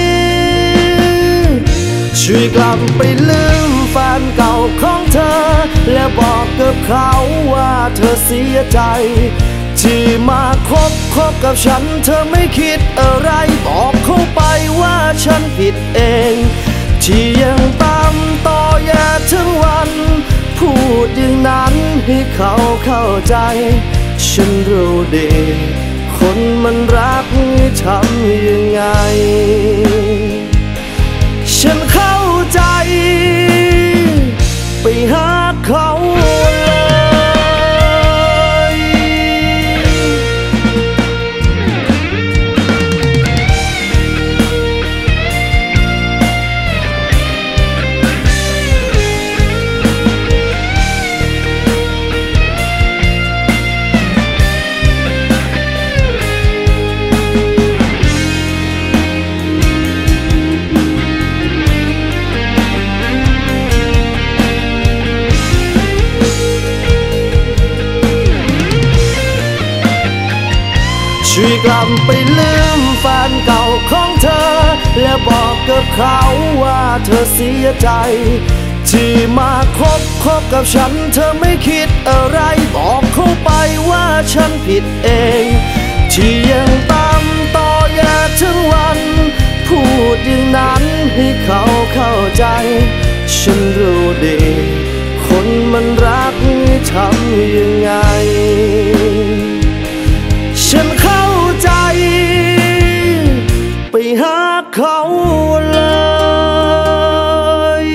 ช่วยกลับไปลืมแฟนเก่าของเธอและบอกกับเขาว่าเธอเสียใจที่มาคบกับฉันเธอไม่คิดอะไรบอกเขาไปว่าฉันผิดเองที่ยังตามต่ออย่าทั้งวันพูดอย่างนั้นให้เขาเข้าใจฉันรู้ดีคนมันรักทำยังไงฉันเข้าใจไปหาเขาช่วยกลับไปลืมแฟนเก่าของเธอและบอกกับเขาว่าเธอเสียใจที่มาคบกับฉันเธอไม่คิดอะไรบอกเขาไปว่าฉันผิดเองที่ยังตามต่ออย่าทั้งวันพูดอย่างนั้นให้เขาเข้าใจฉันรู้ดีคนมันรักทำยังไงฉันเข้าใจไปหาเขาเลย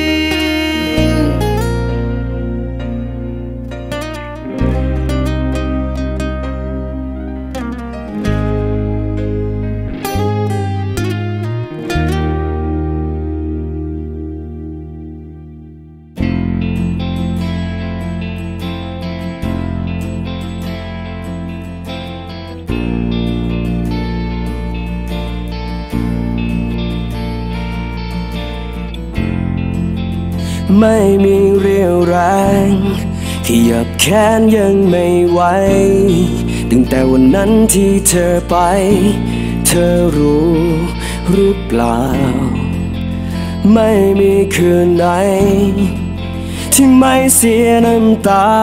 ไม่มีเรี่ยวแรงขยับแขนยังไม่ไหวตั้งแต่วันนั้นที่เธอไปเธอรู้หรือเปล่าไม่มีคืนไหนที่ไม่เสียน้ำตา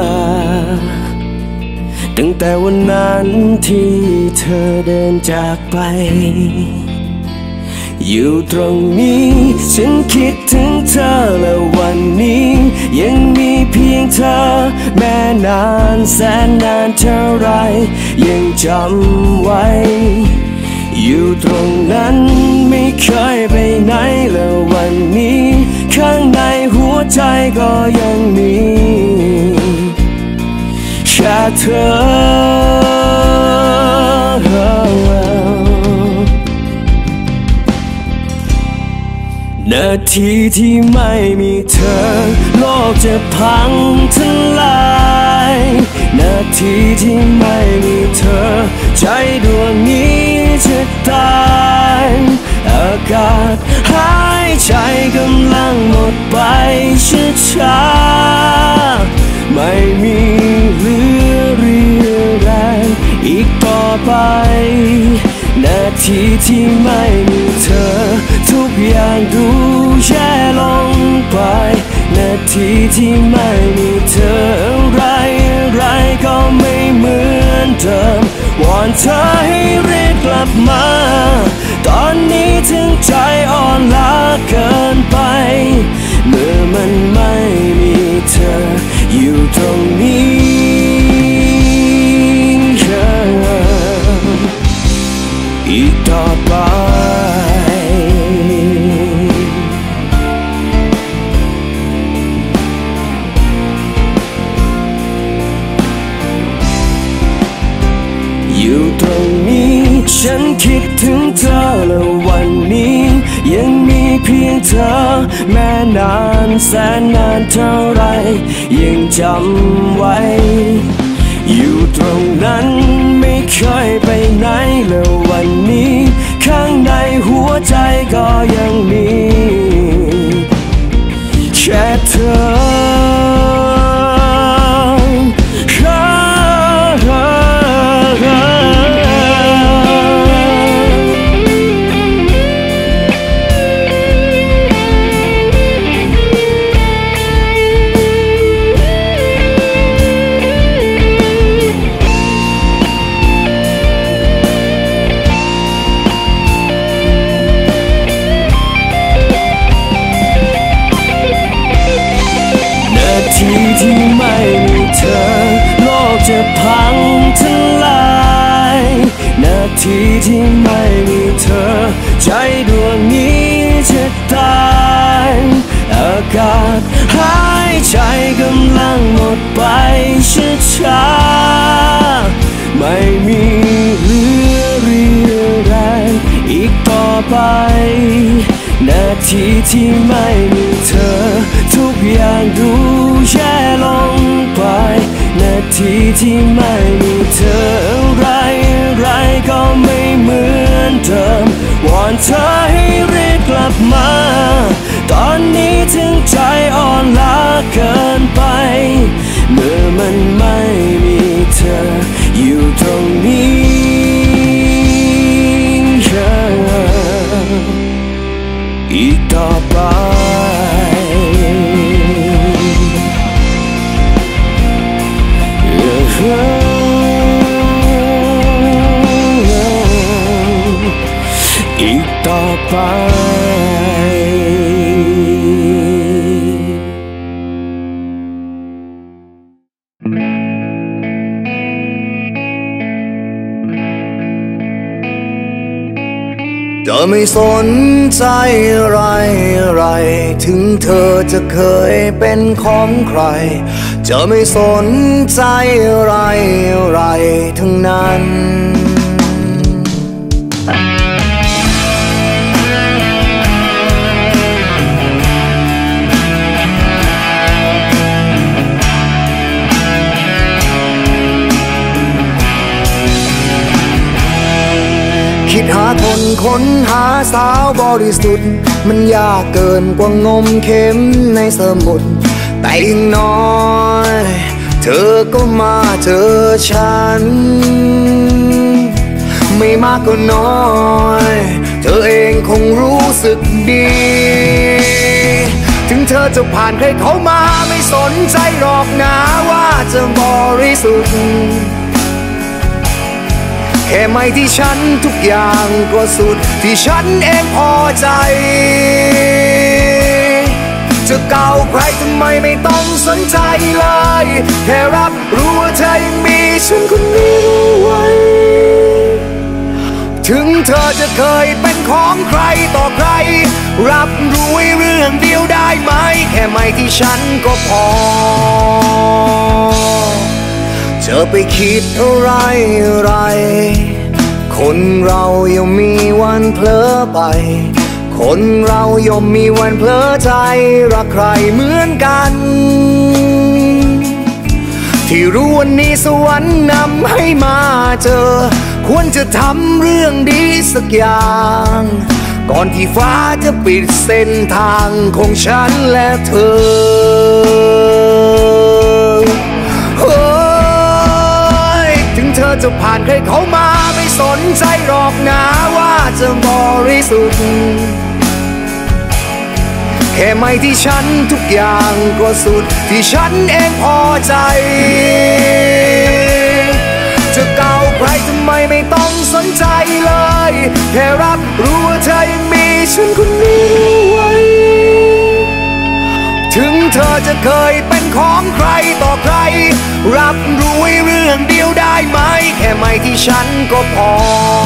ตั้งแต่วันนั้นที่เธอเดินจากไปอยู่ตรงนี้ฉันคิดถึงเธอและวันนี้ยังมีเพียงเธอแม้นานแสนนานเท่าไรยังจำไว้อยู่ตรงนั้นไม่เคยไปไหนและวันนี้ข้างในหัวใจก็ยังมีค่เธอนาทีที่ไม่มีเธอโลกจะพังทลายนาทีที่ไม่มีเธอใจดวงนี้จะตายอากาศหายใจกำลังหมดไปช้าๆไม่มีเหลือเรี่ยวแรงอีกต่อไปนาทีที่ไม่มีเธอทุกอย่างดูแย่ลงไปนาทีที่ไม่มีเธออะไรก็ไม่เหมือนเดิมวอนเธอให้รีบกลับมาตอนนี้ถึงใจอ่อนล้าเกินไปเมื่อมันไม่มีเธออยู่ตรงนี้อีกต่อไปอยู่ตรงนี้ฉันคิดถึงเธอและวันนี้ยังมีเพียงเธอแม้นานแสนนานเท่าไรยังจำไว้อยู่ตรงนั้นไม่เคยไปไหนแล้ววันนี้ข้างในหัวใจก็ยังมีแค่เธอที่ไม่มีเธอโลกจะพังทลายนาทีที่ไม่มีเธอใจดวงนี้จะตายอากาศหายใจกำลังหมดไปช้าๆไม่มีเหลือเรี่ยวแรงอีกต่อไปนาทีที่ไม่มีเธอทุกอย่างดูแย่ลงไปนาทีที่ไม่มีเธออะไรก็ไม่เหมือนเดิมวอนเธอให้รีบกลับมาตอนนี้ถึงใจอ่อนล้าเกินไปเมื่อมันไม่มีเธออยู่ตรงนี้อีกต่อไปอีกต่อไปจะไม่สนใจอะไรถึงเธอจะเคยเป็นของใครจะไม่สนใจอะไรทั้งนั้นคิดหาคนค้นหาสาวบริสุทธิ์มันยากเกินกว่างมเข็มในสมุทรแต่ยิ่งน้อยเธอก็มาเจอฉันไม่มากก็น้อยเธอเองคงรู้สึกดีถึงเธอจะผ่านใครเข้ามาไม่สนใจหรอกนะว่าจะบริสุทธิ์แค่ไม่ที่ฉันทุกอย่างก็สุดที่ฉันเองพอใจจะเก่าใครทำไมไม่ต้องสนใจเลยแค่รับรู้ว่าเธอยังมีฉันคนนี้ไว้ถึงเธอจะเคยเป็นของใครต่อใครรับรู้เรื่องเดียวได้ไหมแค่ไม่ที่ฉันก็พอจะไปคิดอะไรคนเราย่อมมีวันเผลอไปคนเราย่อมมีวันเผลอใจรักใครเหมือนกันที่รู้วันนี้สวรรค์นำให้มาเจอควรจะทำเรื่องดีสักอย่างก่อนที่ฟ้าจะปิดเส้นทางของฉันและเธอถึงเธอจะผ่านใครเขามาไม่สนใจหรอกนะว่าจะบริสุทธิ์แค่ไม่ที่ฉันทุกอย่างก็สุดที่ฉันเองพอใจจะเก่าใครทำไมไม่ต้องสนใจเลยแค่รับรู้ว่าเธอยังมีฉันคนนี้ไว้ถึงเธอจะเคยเป็นของใครต่อใครรับรู้เรื่องเดียวได้ไหมแค่ไม่ที่ฉันก็พอ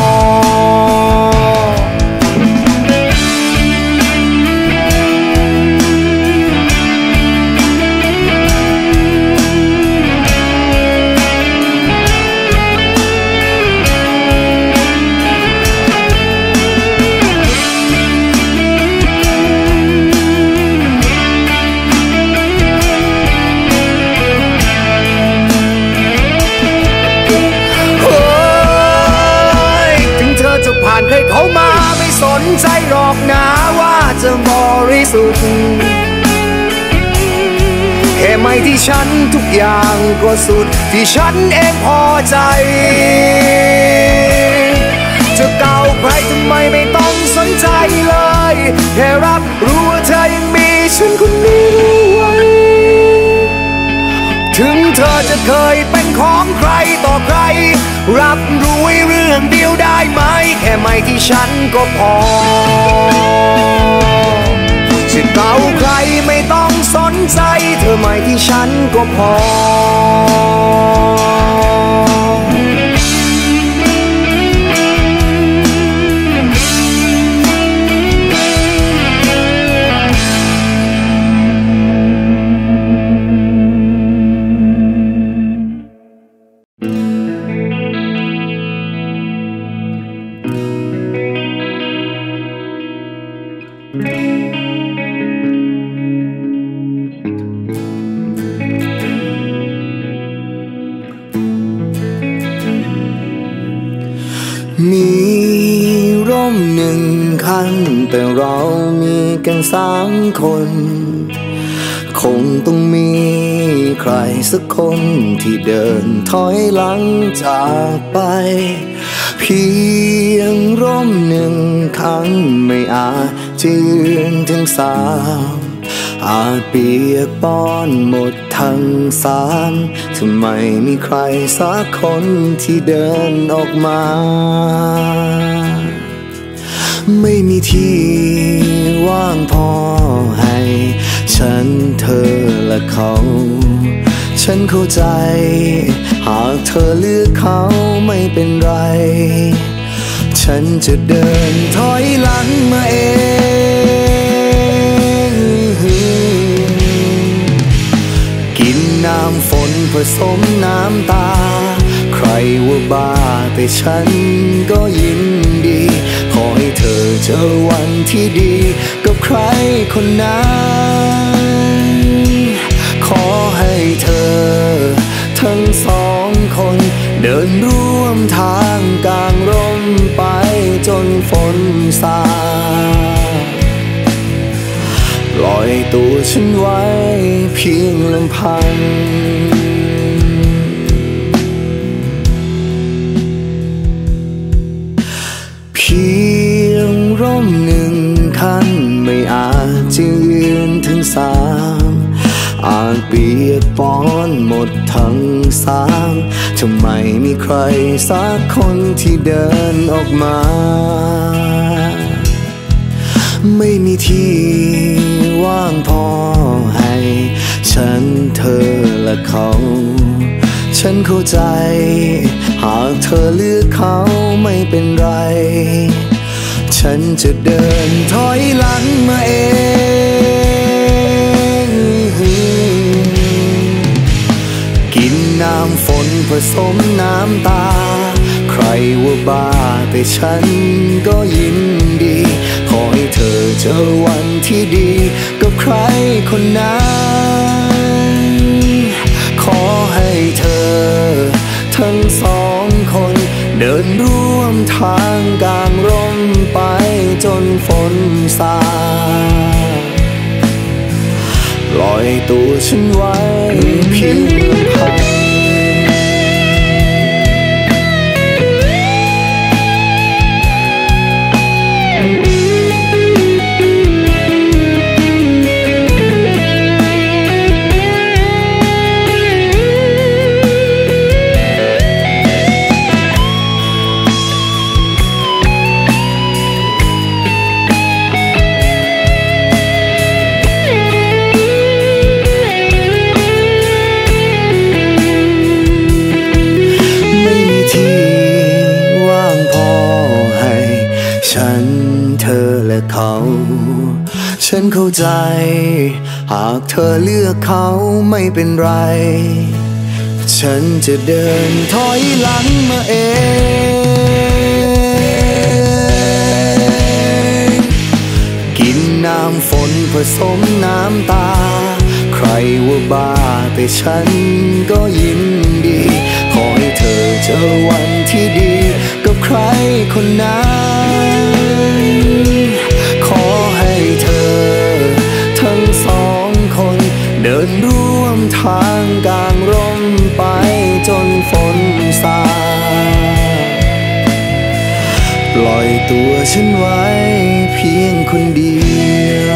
ใครเขามาไม่สนใจหรอกนะว่าจะบริสุทธิ์แค่ไม่ที่ฉันทุกอย่างก็สุดที่ฉันเองพอใจจะเก่าใครทำไมไม่ต้องสนใจเลยแค่รับรู้ว่าเธอยังมีฉันคนนี้ไว้ถึงเธอจะเคยเป็นของใครต่อใครรับรู้เรื่องเดียวได้ไหมแค่ไม่ที่ฉันก็พอจะเก่าใครไม่ต้องสนใจเธอไม่ที่ฉันก็พอมีร่มหนึ่งคันแต่เรามีกัน3 คนคงต้องมีใครสักคนที่เดินถอยหลังจากไปเพียงร่มหนึ่งคันไม่อาจจะยืนถึง3อาจเปียกปอนหมดทั้ง3ทำไมมีใครสักคนที่เดินออกมาไม่มีที่ว่างพอให้ฉันเธอและเขาฉันเข้าใจหากเธอเลือกเขาไม่เป็นไรฉันจะเดินถอยหลังมาเองกินน้ำฝนผสมน้ำตาใครว่าบ้าแต่ฉันก็ยินดีขอให้เธอเจอวันที่ดีกับใครคนนั้นขอให้เธอทั้ง2 คนเดินร่วมทางกลางร่มไปจนฝนซาปล่อยตัวฉันไว้เพียงลำพังเพียงร่มหนึ่งคันไม่อาจจะยืนถึง3อาจเปียกปอนหมดทั้ง3ทำไมมีใครสักคนที่เดินออกมาไม่มีที่ว่างพอให้ฉันเธอและเขาฉันเข้าใจหากเธอเลือกเขาไม่เป็นไรฉันจะเดินถอยหลังมาเองกินน้ำฝนผสมน้ำตาใครว่าบ้าแต่ฉันก็ยินดีขอให้เธอเจอวันที่ดีกับใครคนนั้นขอให้เธอทั้งสองคนเดินร่วมทางกลางร่มไปจนฝนซาปล่อยตัวฉันไว้เพียงลำพังฉันเข้าใจหากเธอเลือกเขาไม่เป็นไรฉันจะเดินถอยหลังมาเองกินน้ำฝนผสมน้ำตาใครว่าบ้าแต่ฉันก็ยินดีขอให้เธอเจอวันที่ดีกับใครคนนั้นขอให้เธอทั้งสองคนเดินร่วมทางกลางร่มไปจนฝนซาปล่อยตัวฉันไว้เพียงคนเดียว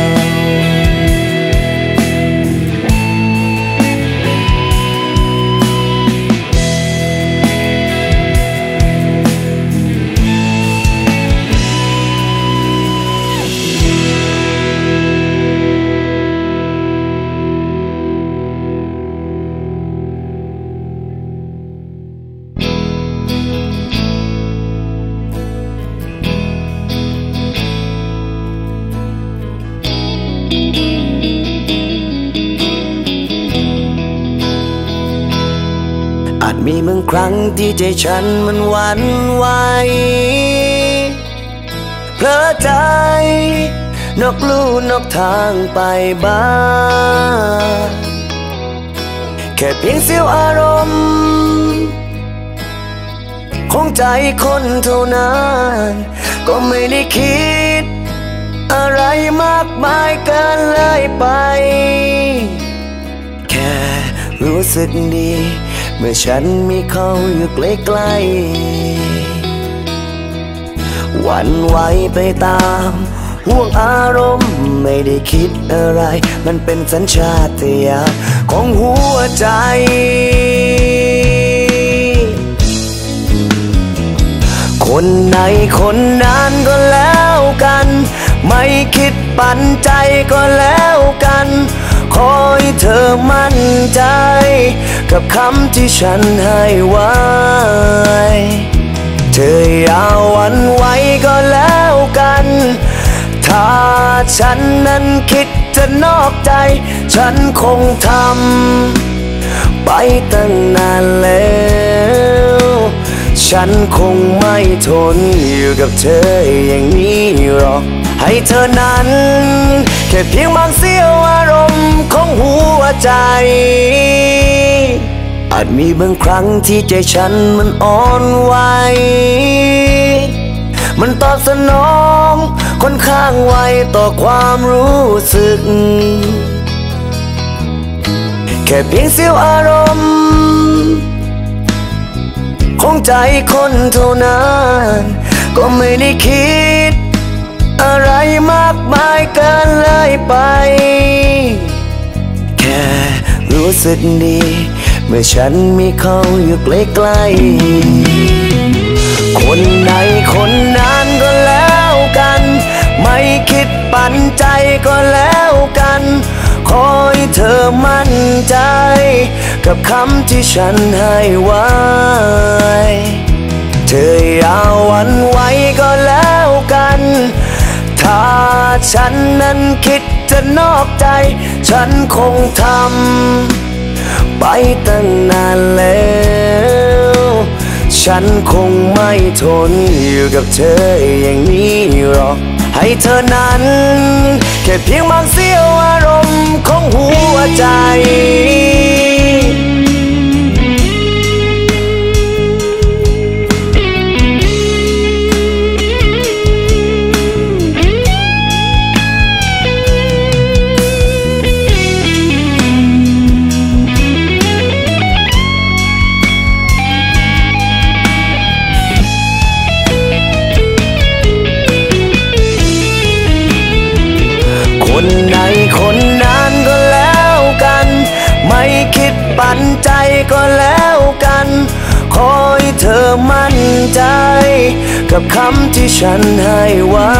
มีบางครั้งที่ใจฉันมันหวั่นไหวเพลอใจนอกลู่นอกทางไปบ้างแค่เพียงเสี้ยวอารมณ์ของใจคนเท่านั้นก็ไม่ได้คิดอะไรมากมายเกินเลยไปแค่รู้สึกดีเมื่อฉันมีเขาอยู่ใกล้ๆหวั่นไหวไปตามห่วงอารมณ์ไม่ได้คิดอะไรมันเป็นสัญชาตญาณของหัวใจคนไหนคนนั้นก็แล้วกันไม่คิดปันใจก็แล้วกันขอให้เธอมั่นใจกับคำที่ฉันให้ไว้เธออย่าหวั่นไหวก็แล้วกันถ้าฉันนั้นคิดจะนอกใจฉันคงทำไปตั้งนานแล้วฉันคงไม่ทนอยู่กับเธออย่างนี้หรอกให้เธอนั้นแค่เพียงบางเสี้ยวอารมณ์ของหัวใจอาจมีบางครั้งที่ใจฉันมันอ่อนไหวมันตอบสนองค่อนข้างไวต่อความรู้สึกแค่เพียงเสี้ยวอารมณ์ของใจคนเท่านั้นก็ไม่ได้คิดอะไรมากมายเกินเลยไปแค่รู้สึกดีเมื่อฉันมีเขาอยู่ใกล้ๆคนไหนคนนั้นก็แล้วกันไม่คิดปันใจก็แล้วกันขอให้เธอมั่นใจกับคำที่ฉันให้ไว้เธออย่าหวั่นไหวก็แล้วกันถ้าฉันนั้นคิดจะนอกใจฉันคงทำไปตั้งนานแล้วฉันคงไม่ทนอยู่กับเธออย่างนี้หรอกให้เธอนั้นแค่เพียงบางเสี้ยวอารมณ์ของหัวใจคนไหนคนนั้นก็แล้วกันไม่คิดปั่นใจก็แล้วกันขอให้เธอมั่นใจกับคำที่ฉันให้ไว้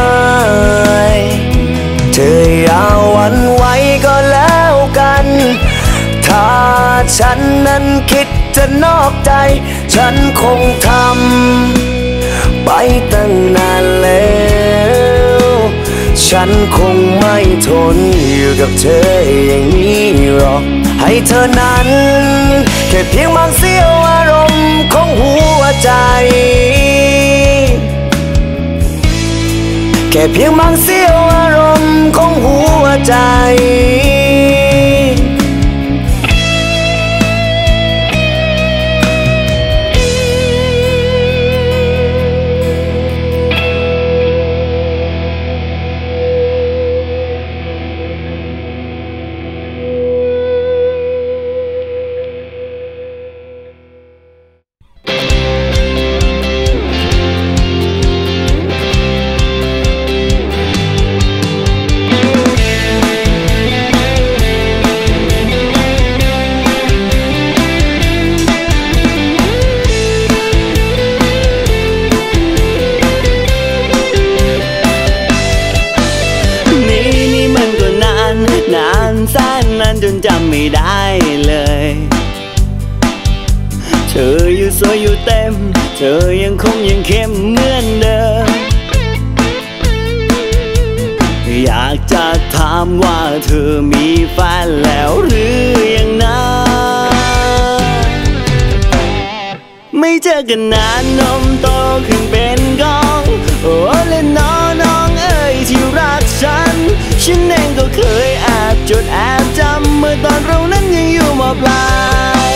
เธออย่าหวั่นไหวก็แล้วกันถ้าฉันนั้นคิดจะนอกใจฉันคงทำไปตั้งนานแล้วฉันคงไม่ทนอยู่กับเธออย่างนี้หรอกให้เธอนั้นแค่เพียงบางเสี้ยวอารมณ์ของหัวใจแค่เพียงบางเสี้ยวอารมณ์ของหัวใจจนจำไม่ได้เลยเธออยู่สวยอยู่เต็มเธอยังคงยังเข้มเหมือนเดิมอยากจะถามว่าเธอมีแฟนแล้วหรือยังนะไม่เจอกันนานนมโตขึ้นเป็นกองโอ้เล่นน้องเอ๋ยที่รักฉันเองก็เคยแอบจดแอบจำเมื่อตอนเรานั้นยังอยู่ม.ปลาย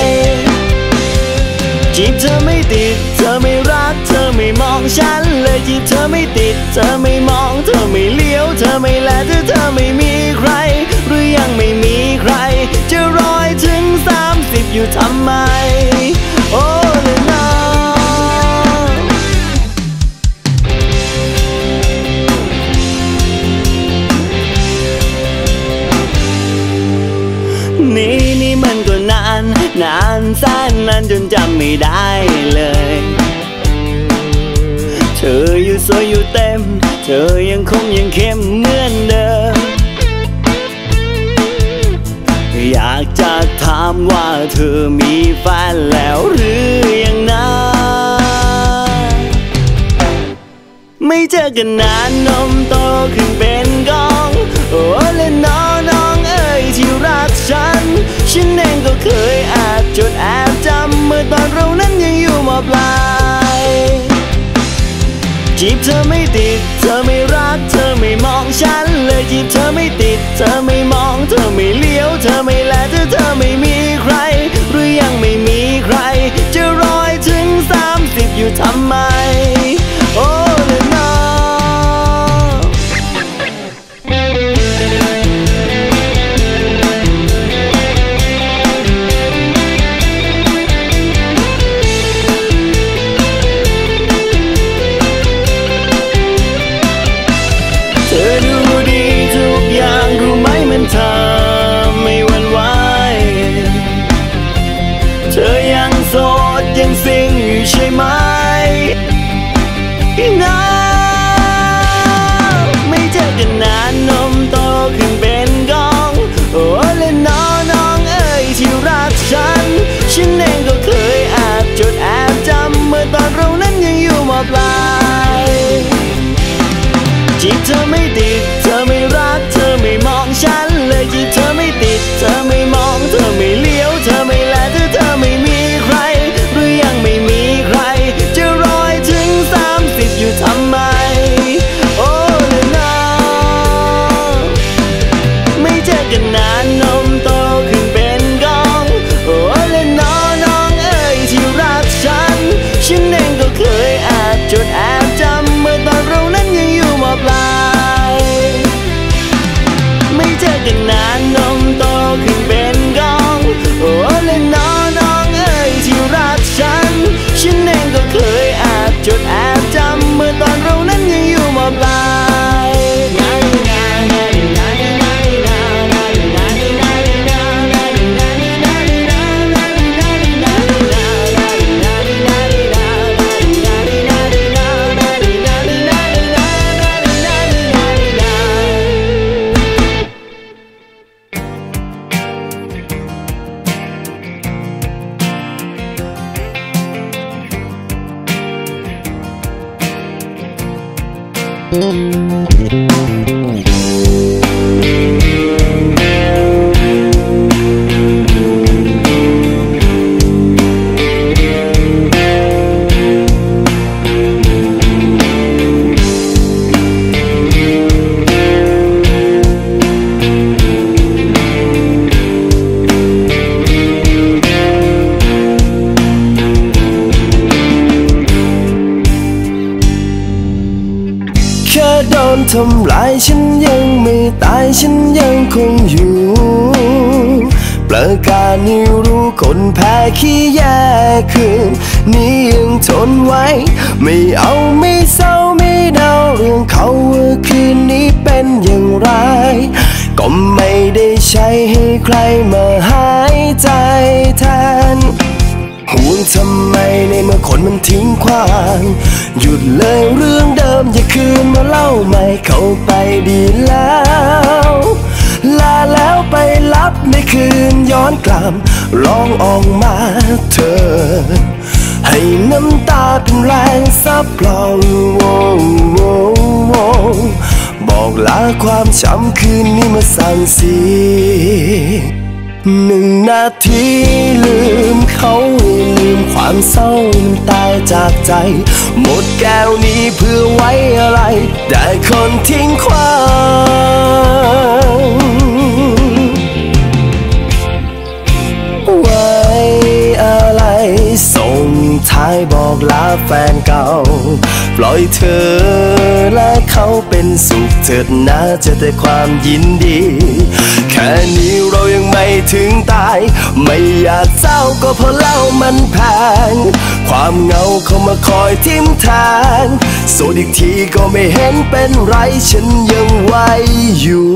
จีบเธอไม่ติดเธอไม่รักเธอไม่มองฉันเลยจีบเธอไม่ติดเธอไม่มองเธอไม่เลี้ยวเธอไม่แลเธอไม่มีใครหรือยังไม่มีใครจะรอถึง30อยู่ทำไมโอ้เลยนะนี่มันก็นานแสนนานจนจำไม่ได้เลยเธออยู่สวยอยู่เต็มเธอยังคงยังเข้มเหมือนเดิมอยากจะถามว่าเธอมีแฟนแล้วหรือยังนะไม่เจอกันนานนมโตขึ้นเป็นกองโอ้เล่นน้องเอ๋ยที่รักฉันเองก็เคยแอบจดแอบจำเมื่อตอนเรานั้นยังอยู่ม.ปลายจีบเธอไม่ติดเธอไม่รักเธอไม่มองฉันเลยจีบเธอไม่ติดเธอไม่มองเธอไม่เลี้ยวเธอไม่แลเธอไม่มีใครหรือยังไม่มีใครจะรอถึง30อยู่ทำไมโอ้เลยนะ เธออกันนานนมโตขึ้นเป็นกองโอ้และน้องเอ๋ยที่รักฉันเองก็เคยแอบจดแอบจำเมื่อตอนเรานั้นยังอยู่ม.ปลายโดนทำลายฉันยังไม่ตายฉันยังคงอยู่ประกาศนี้รู้คนแพ้ขี้แย่คืนนี้ยังทนไว้ไม่เอาไม่เศร้าไม่เดาเรื่องเขาว่าคืนนี้เป็นอย่างไรก็ไม่ได้ใช้ให้ใครมาหายใจแทนห่วงทำไมในเมื่อคนมันทิ้งขว้างหยุดเลยเรื่องเดิมอย่าคืนมาเล่าใหม่เข้าไปดีแล้วลาแล้วไปลับในคืนย้อนกลับร้องออกมาเธอให้น้ำตาเป็นแรงซับลองบอกลาความช้ำคืนนี้มาสั่งเสีย1 นาทีลืมเขาลืมความเศร้าตายจากใจหมดแก้วนี้เพื่อไว้อะไรแต่คนทิ้งขว้างไว้อะไรส่งท้ายบอกลาแฟนเก่าปล่อยเธอและเขาเป็นสุขเถิดนะเจอแต่ความยินดีแค่นี้เรายังไม่ถึงตายไม่อยากเศร้าก็เพราะเล่ามันแพงความเหงาเข้ามาคอยทิ่มแทงโสดอีกทีก็ไม่เห็นเป็นไรฉันยังไหวอยู่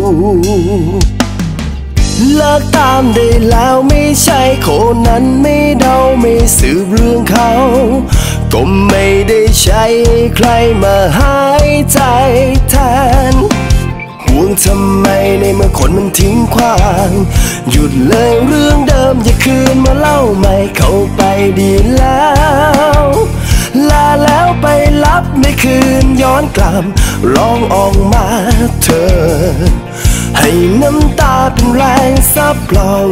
เลิกตามได้แล้วไม่ใช่คนนั้นไม่เดาไม่สืบเรื่องเขาก็ไม่ได้ใช้ใครมาหายใจแทนห่วงทำไมในเมื่อคนมันทิ้งขว้างหยุดเลยเรื่องเดิมอย่าคืนมาเล่าใหม่เข้าไปดีแล้วลาแล้วไปลับในคืนย้อนกลับร้องออกมาเธอให้น้ำตาเป็นแรงซับลอง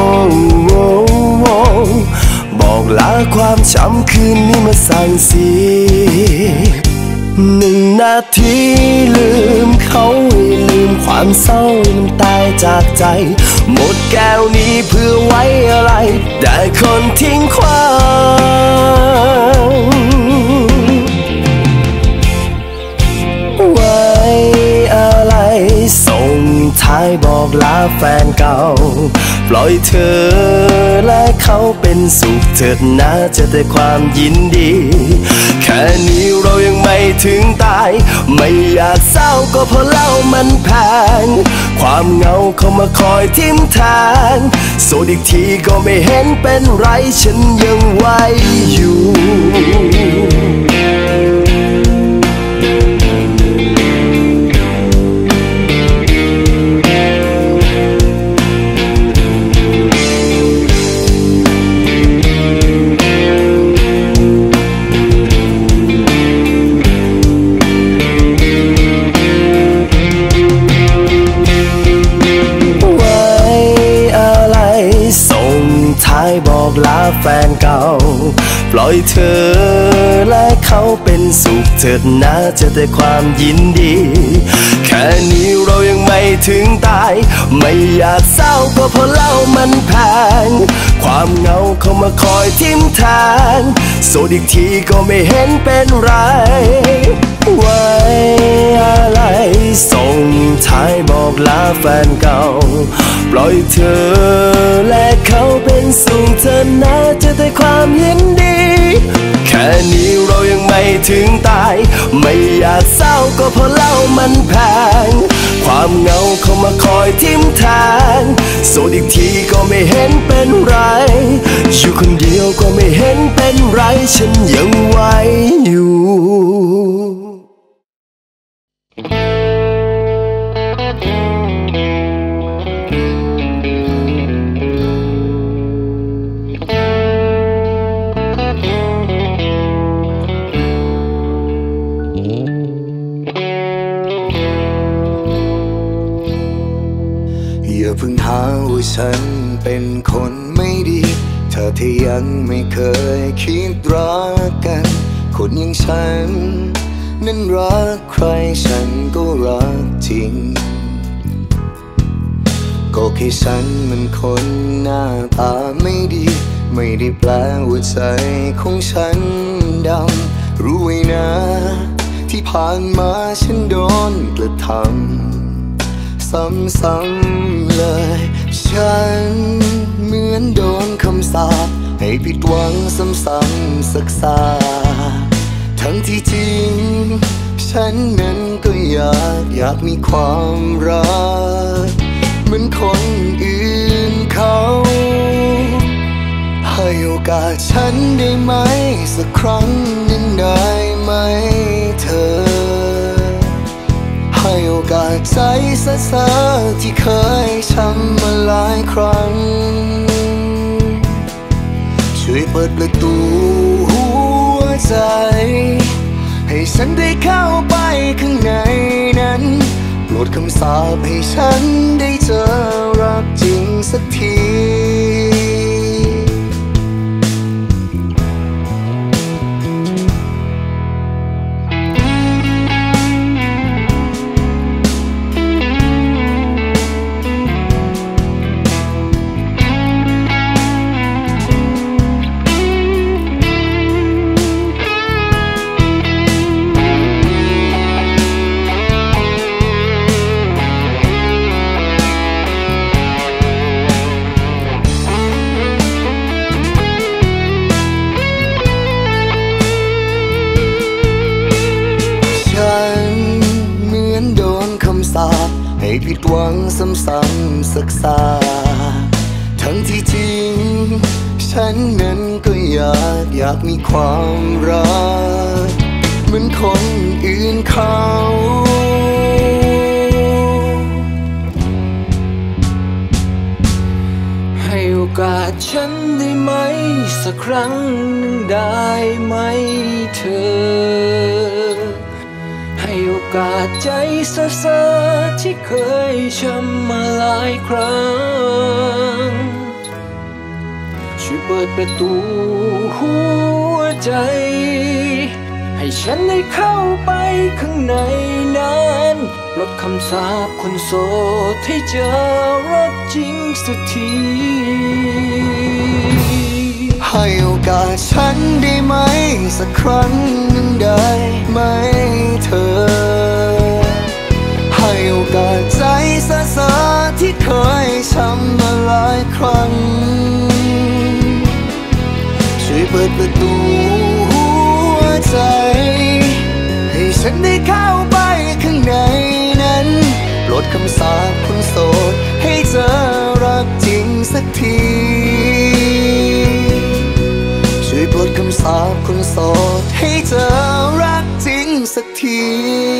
บอกลาความช้ำคืนนี้มาสั่งเสีย1 นาทีลืมเขาลืมความเศร้าตายจากใจหมดแก้วนี้เพื่อไว้อะไรแต่คนทิ้งขว้างไว้อะไรส่งท้ายบอกลาแฟนเก่าปล่อยเธอและเขาเป็นสุขเถิดนะเจอแต่ความยินดีแค่นี้เรายังไม่ถึงตายไม่อยากเศร้าก็เพราะเล่ามันแพงความเหงาเข้ามาคอยทิ่มแทงโสดอีกทีก็ไม่เห็นเป็นไรฉันยังไหวอยู่ แฟนเก่าปล่อยเธอและเขาเป็นสุขเถิดนะจะแต่ความยินดีแค่นี้เรายังไม่ถึงตายไม่อยากเศร้าก็เพราะเล่ามันแพงความเหงาเข้ามาคอยทิ่มแทงโสดอีกทีก็ไม่เห็นเป็นไรไว้อะไรส่งท้ายบอกลาแฟนเก่าปล่อยเธอและเขาเป็นสุขเธอนะจะแต่ความยินดีแค่นี้เรายังไม่ถึงตายไม่อยากเศร้าก็เพราะเล่ามันแพงความเหงาเข้ามาคอยทิ่มแทงโสดอีกทีก็ไม่เห็นเป็นไรอยู่คนเดียวก็ไม่เห็นเป็นไรฉันยังไหวอยู่อย่าเพิ่งหาว่าฉันเป็นคนไม่ดีเธอที่ยังไม่เคยคิดรักกันคนอย่างฉันนั้นรักใครฉันก็รักจริงก็แค่ฉันมันคนหน้าตาไม่ดีไม่ได้แปลว่าใจของฉันดำรู้ไว้นะที่ผ่านมาฉันโดนกระทำซ้ำๆเลยฉันเหมือนโดนคำสาปให้ผิดหวังซ้ำๆซักๆทั้งที่จริงฉันนั้นก็อยากมีความรักเหมือนคนอื่นเขาให้โอกาสฉันได้ไหมสักครั้งหนึ่งได้ไหมเธอให้โอกาสใจซะที่เคยช้ำมาหลายครั้งช่วยเปิดประตูหัวใจให้ฉันได้เข้าไปข้างในนั้นโปรดคำสาปให้ฉันได้เจอรักจริงสักทีให้ผิดหวังซ้ำๆซักๆทั้งที่จริงฉันนั้นก็อยากมีความรักเหมือนคนอื่นเขาให้โอกาสฉันได้ไหมสักครั้งหนึ่งได้ไหมเธอให้โอกาสใจซะที่เคยช้ำมาหลายครั้งช่วยเปิดประตูหัวใจให้ฉันได้เข้าไปข้างในนั้นลดคำสาปคนโสดให้เจอรักจริงสักทีให้โอกาสฉันได้ไหมสักครั้งหนึ่งได้ไหมเธอให้โอกาสใจซะที่เคยช้ำมาหลายครั้งช่วยเปิดประตูหัวใจให้ฉันได้เข้าไปข้างในนั้นลดคำสาปคนโสดให้เจอรักจริงสักทีช่วยปลดคำสาปคนโสดให้เจอรักจริงสักที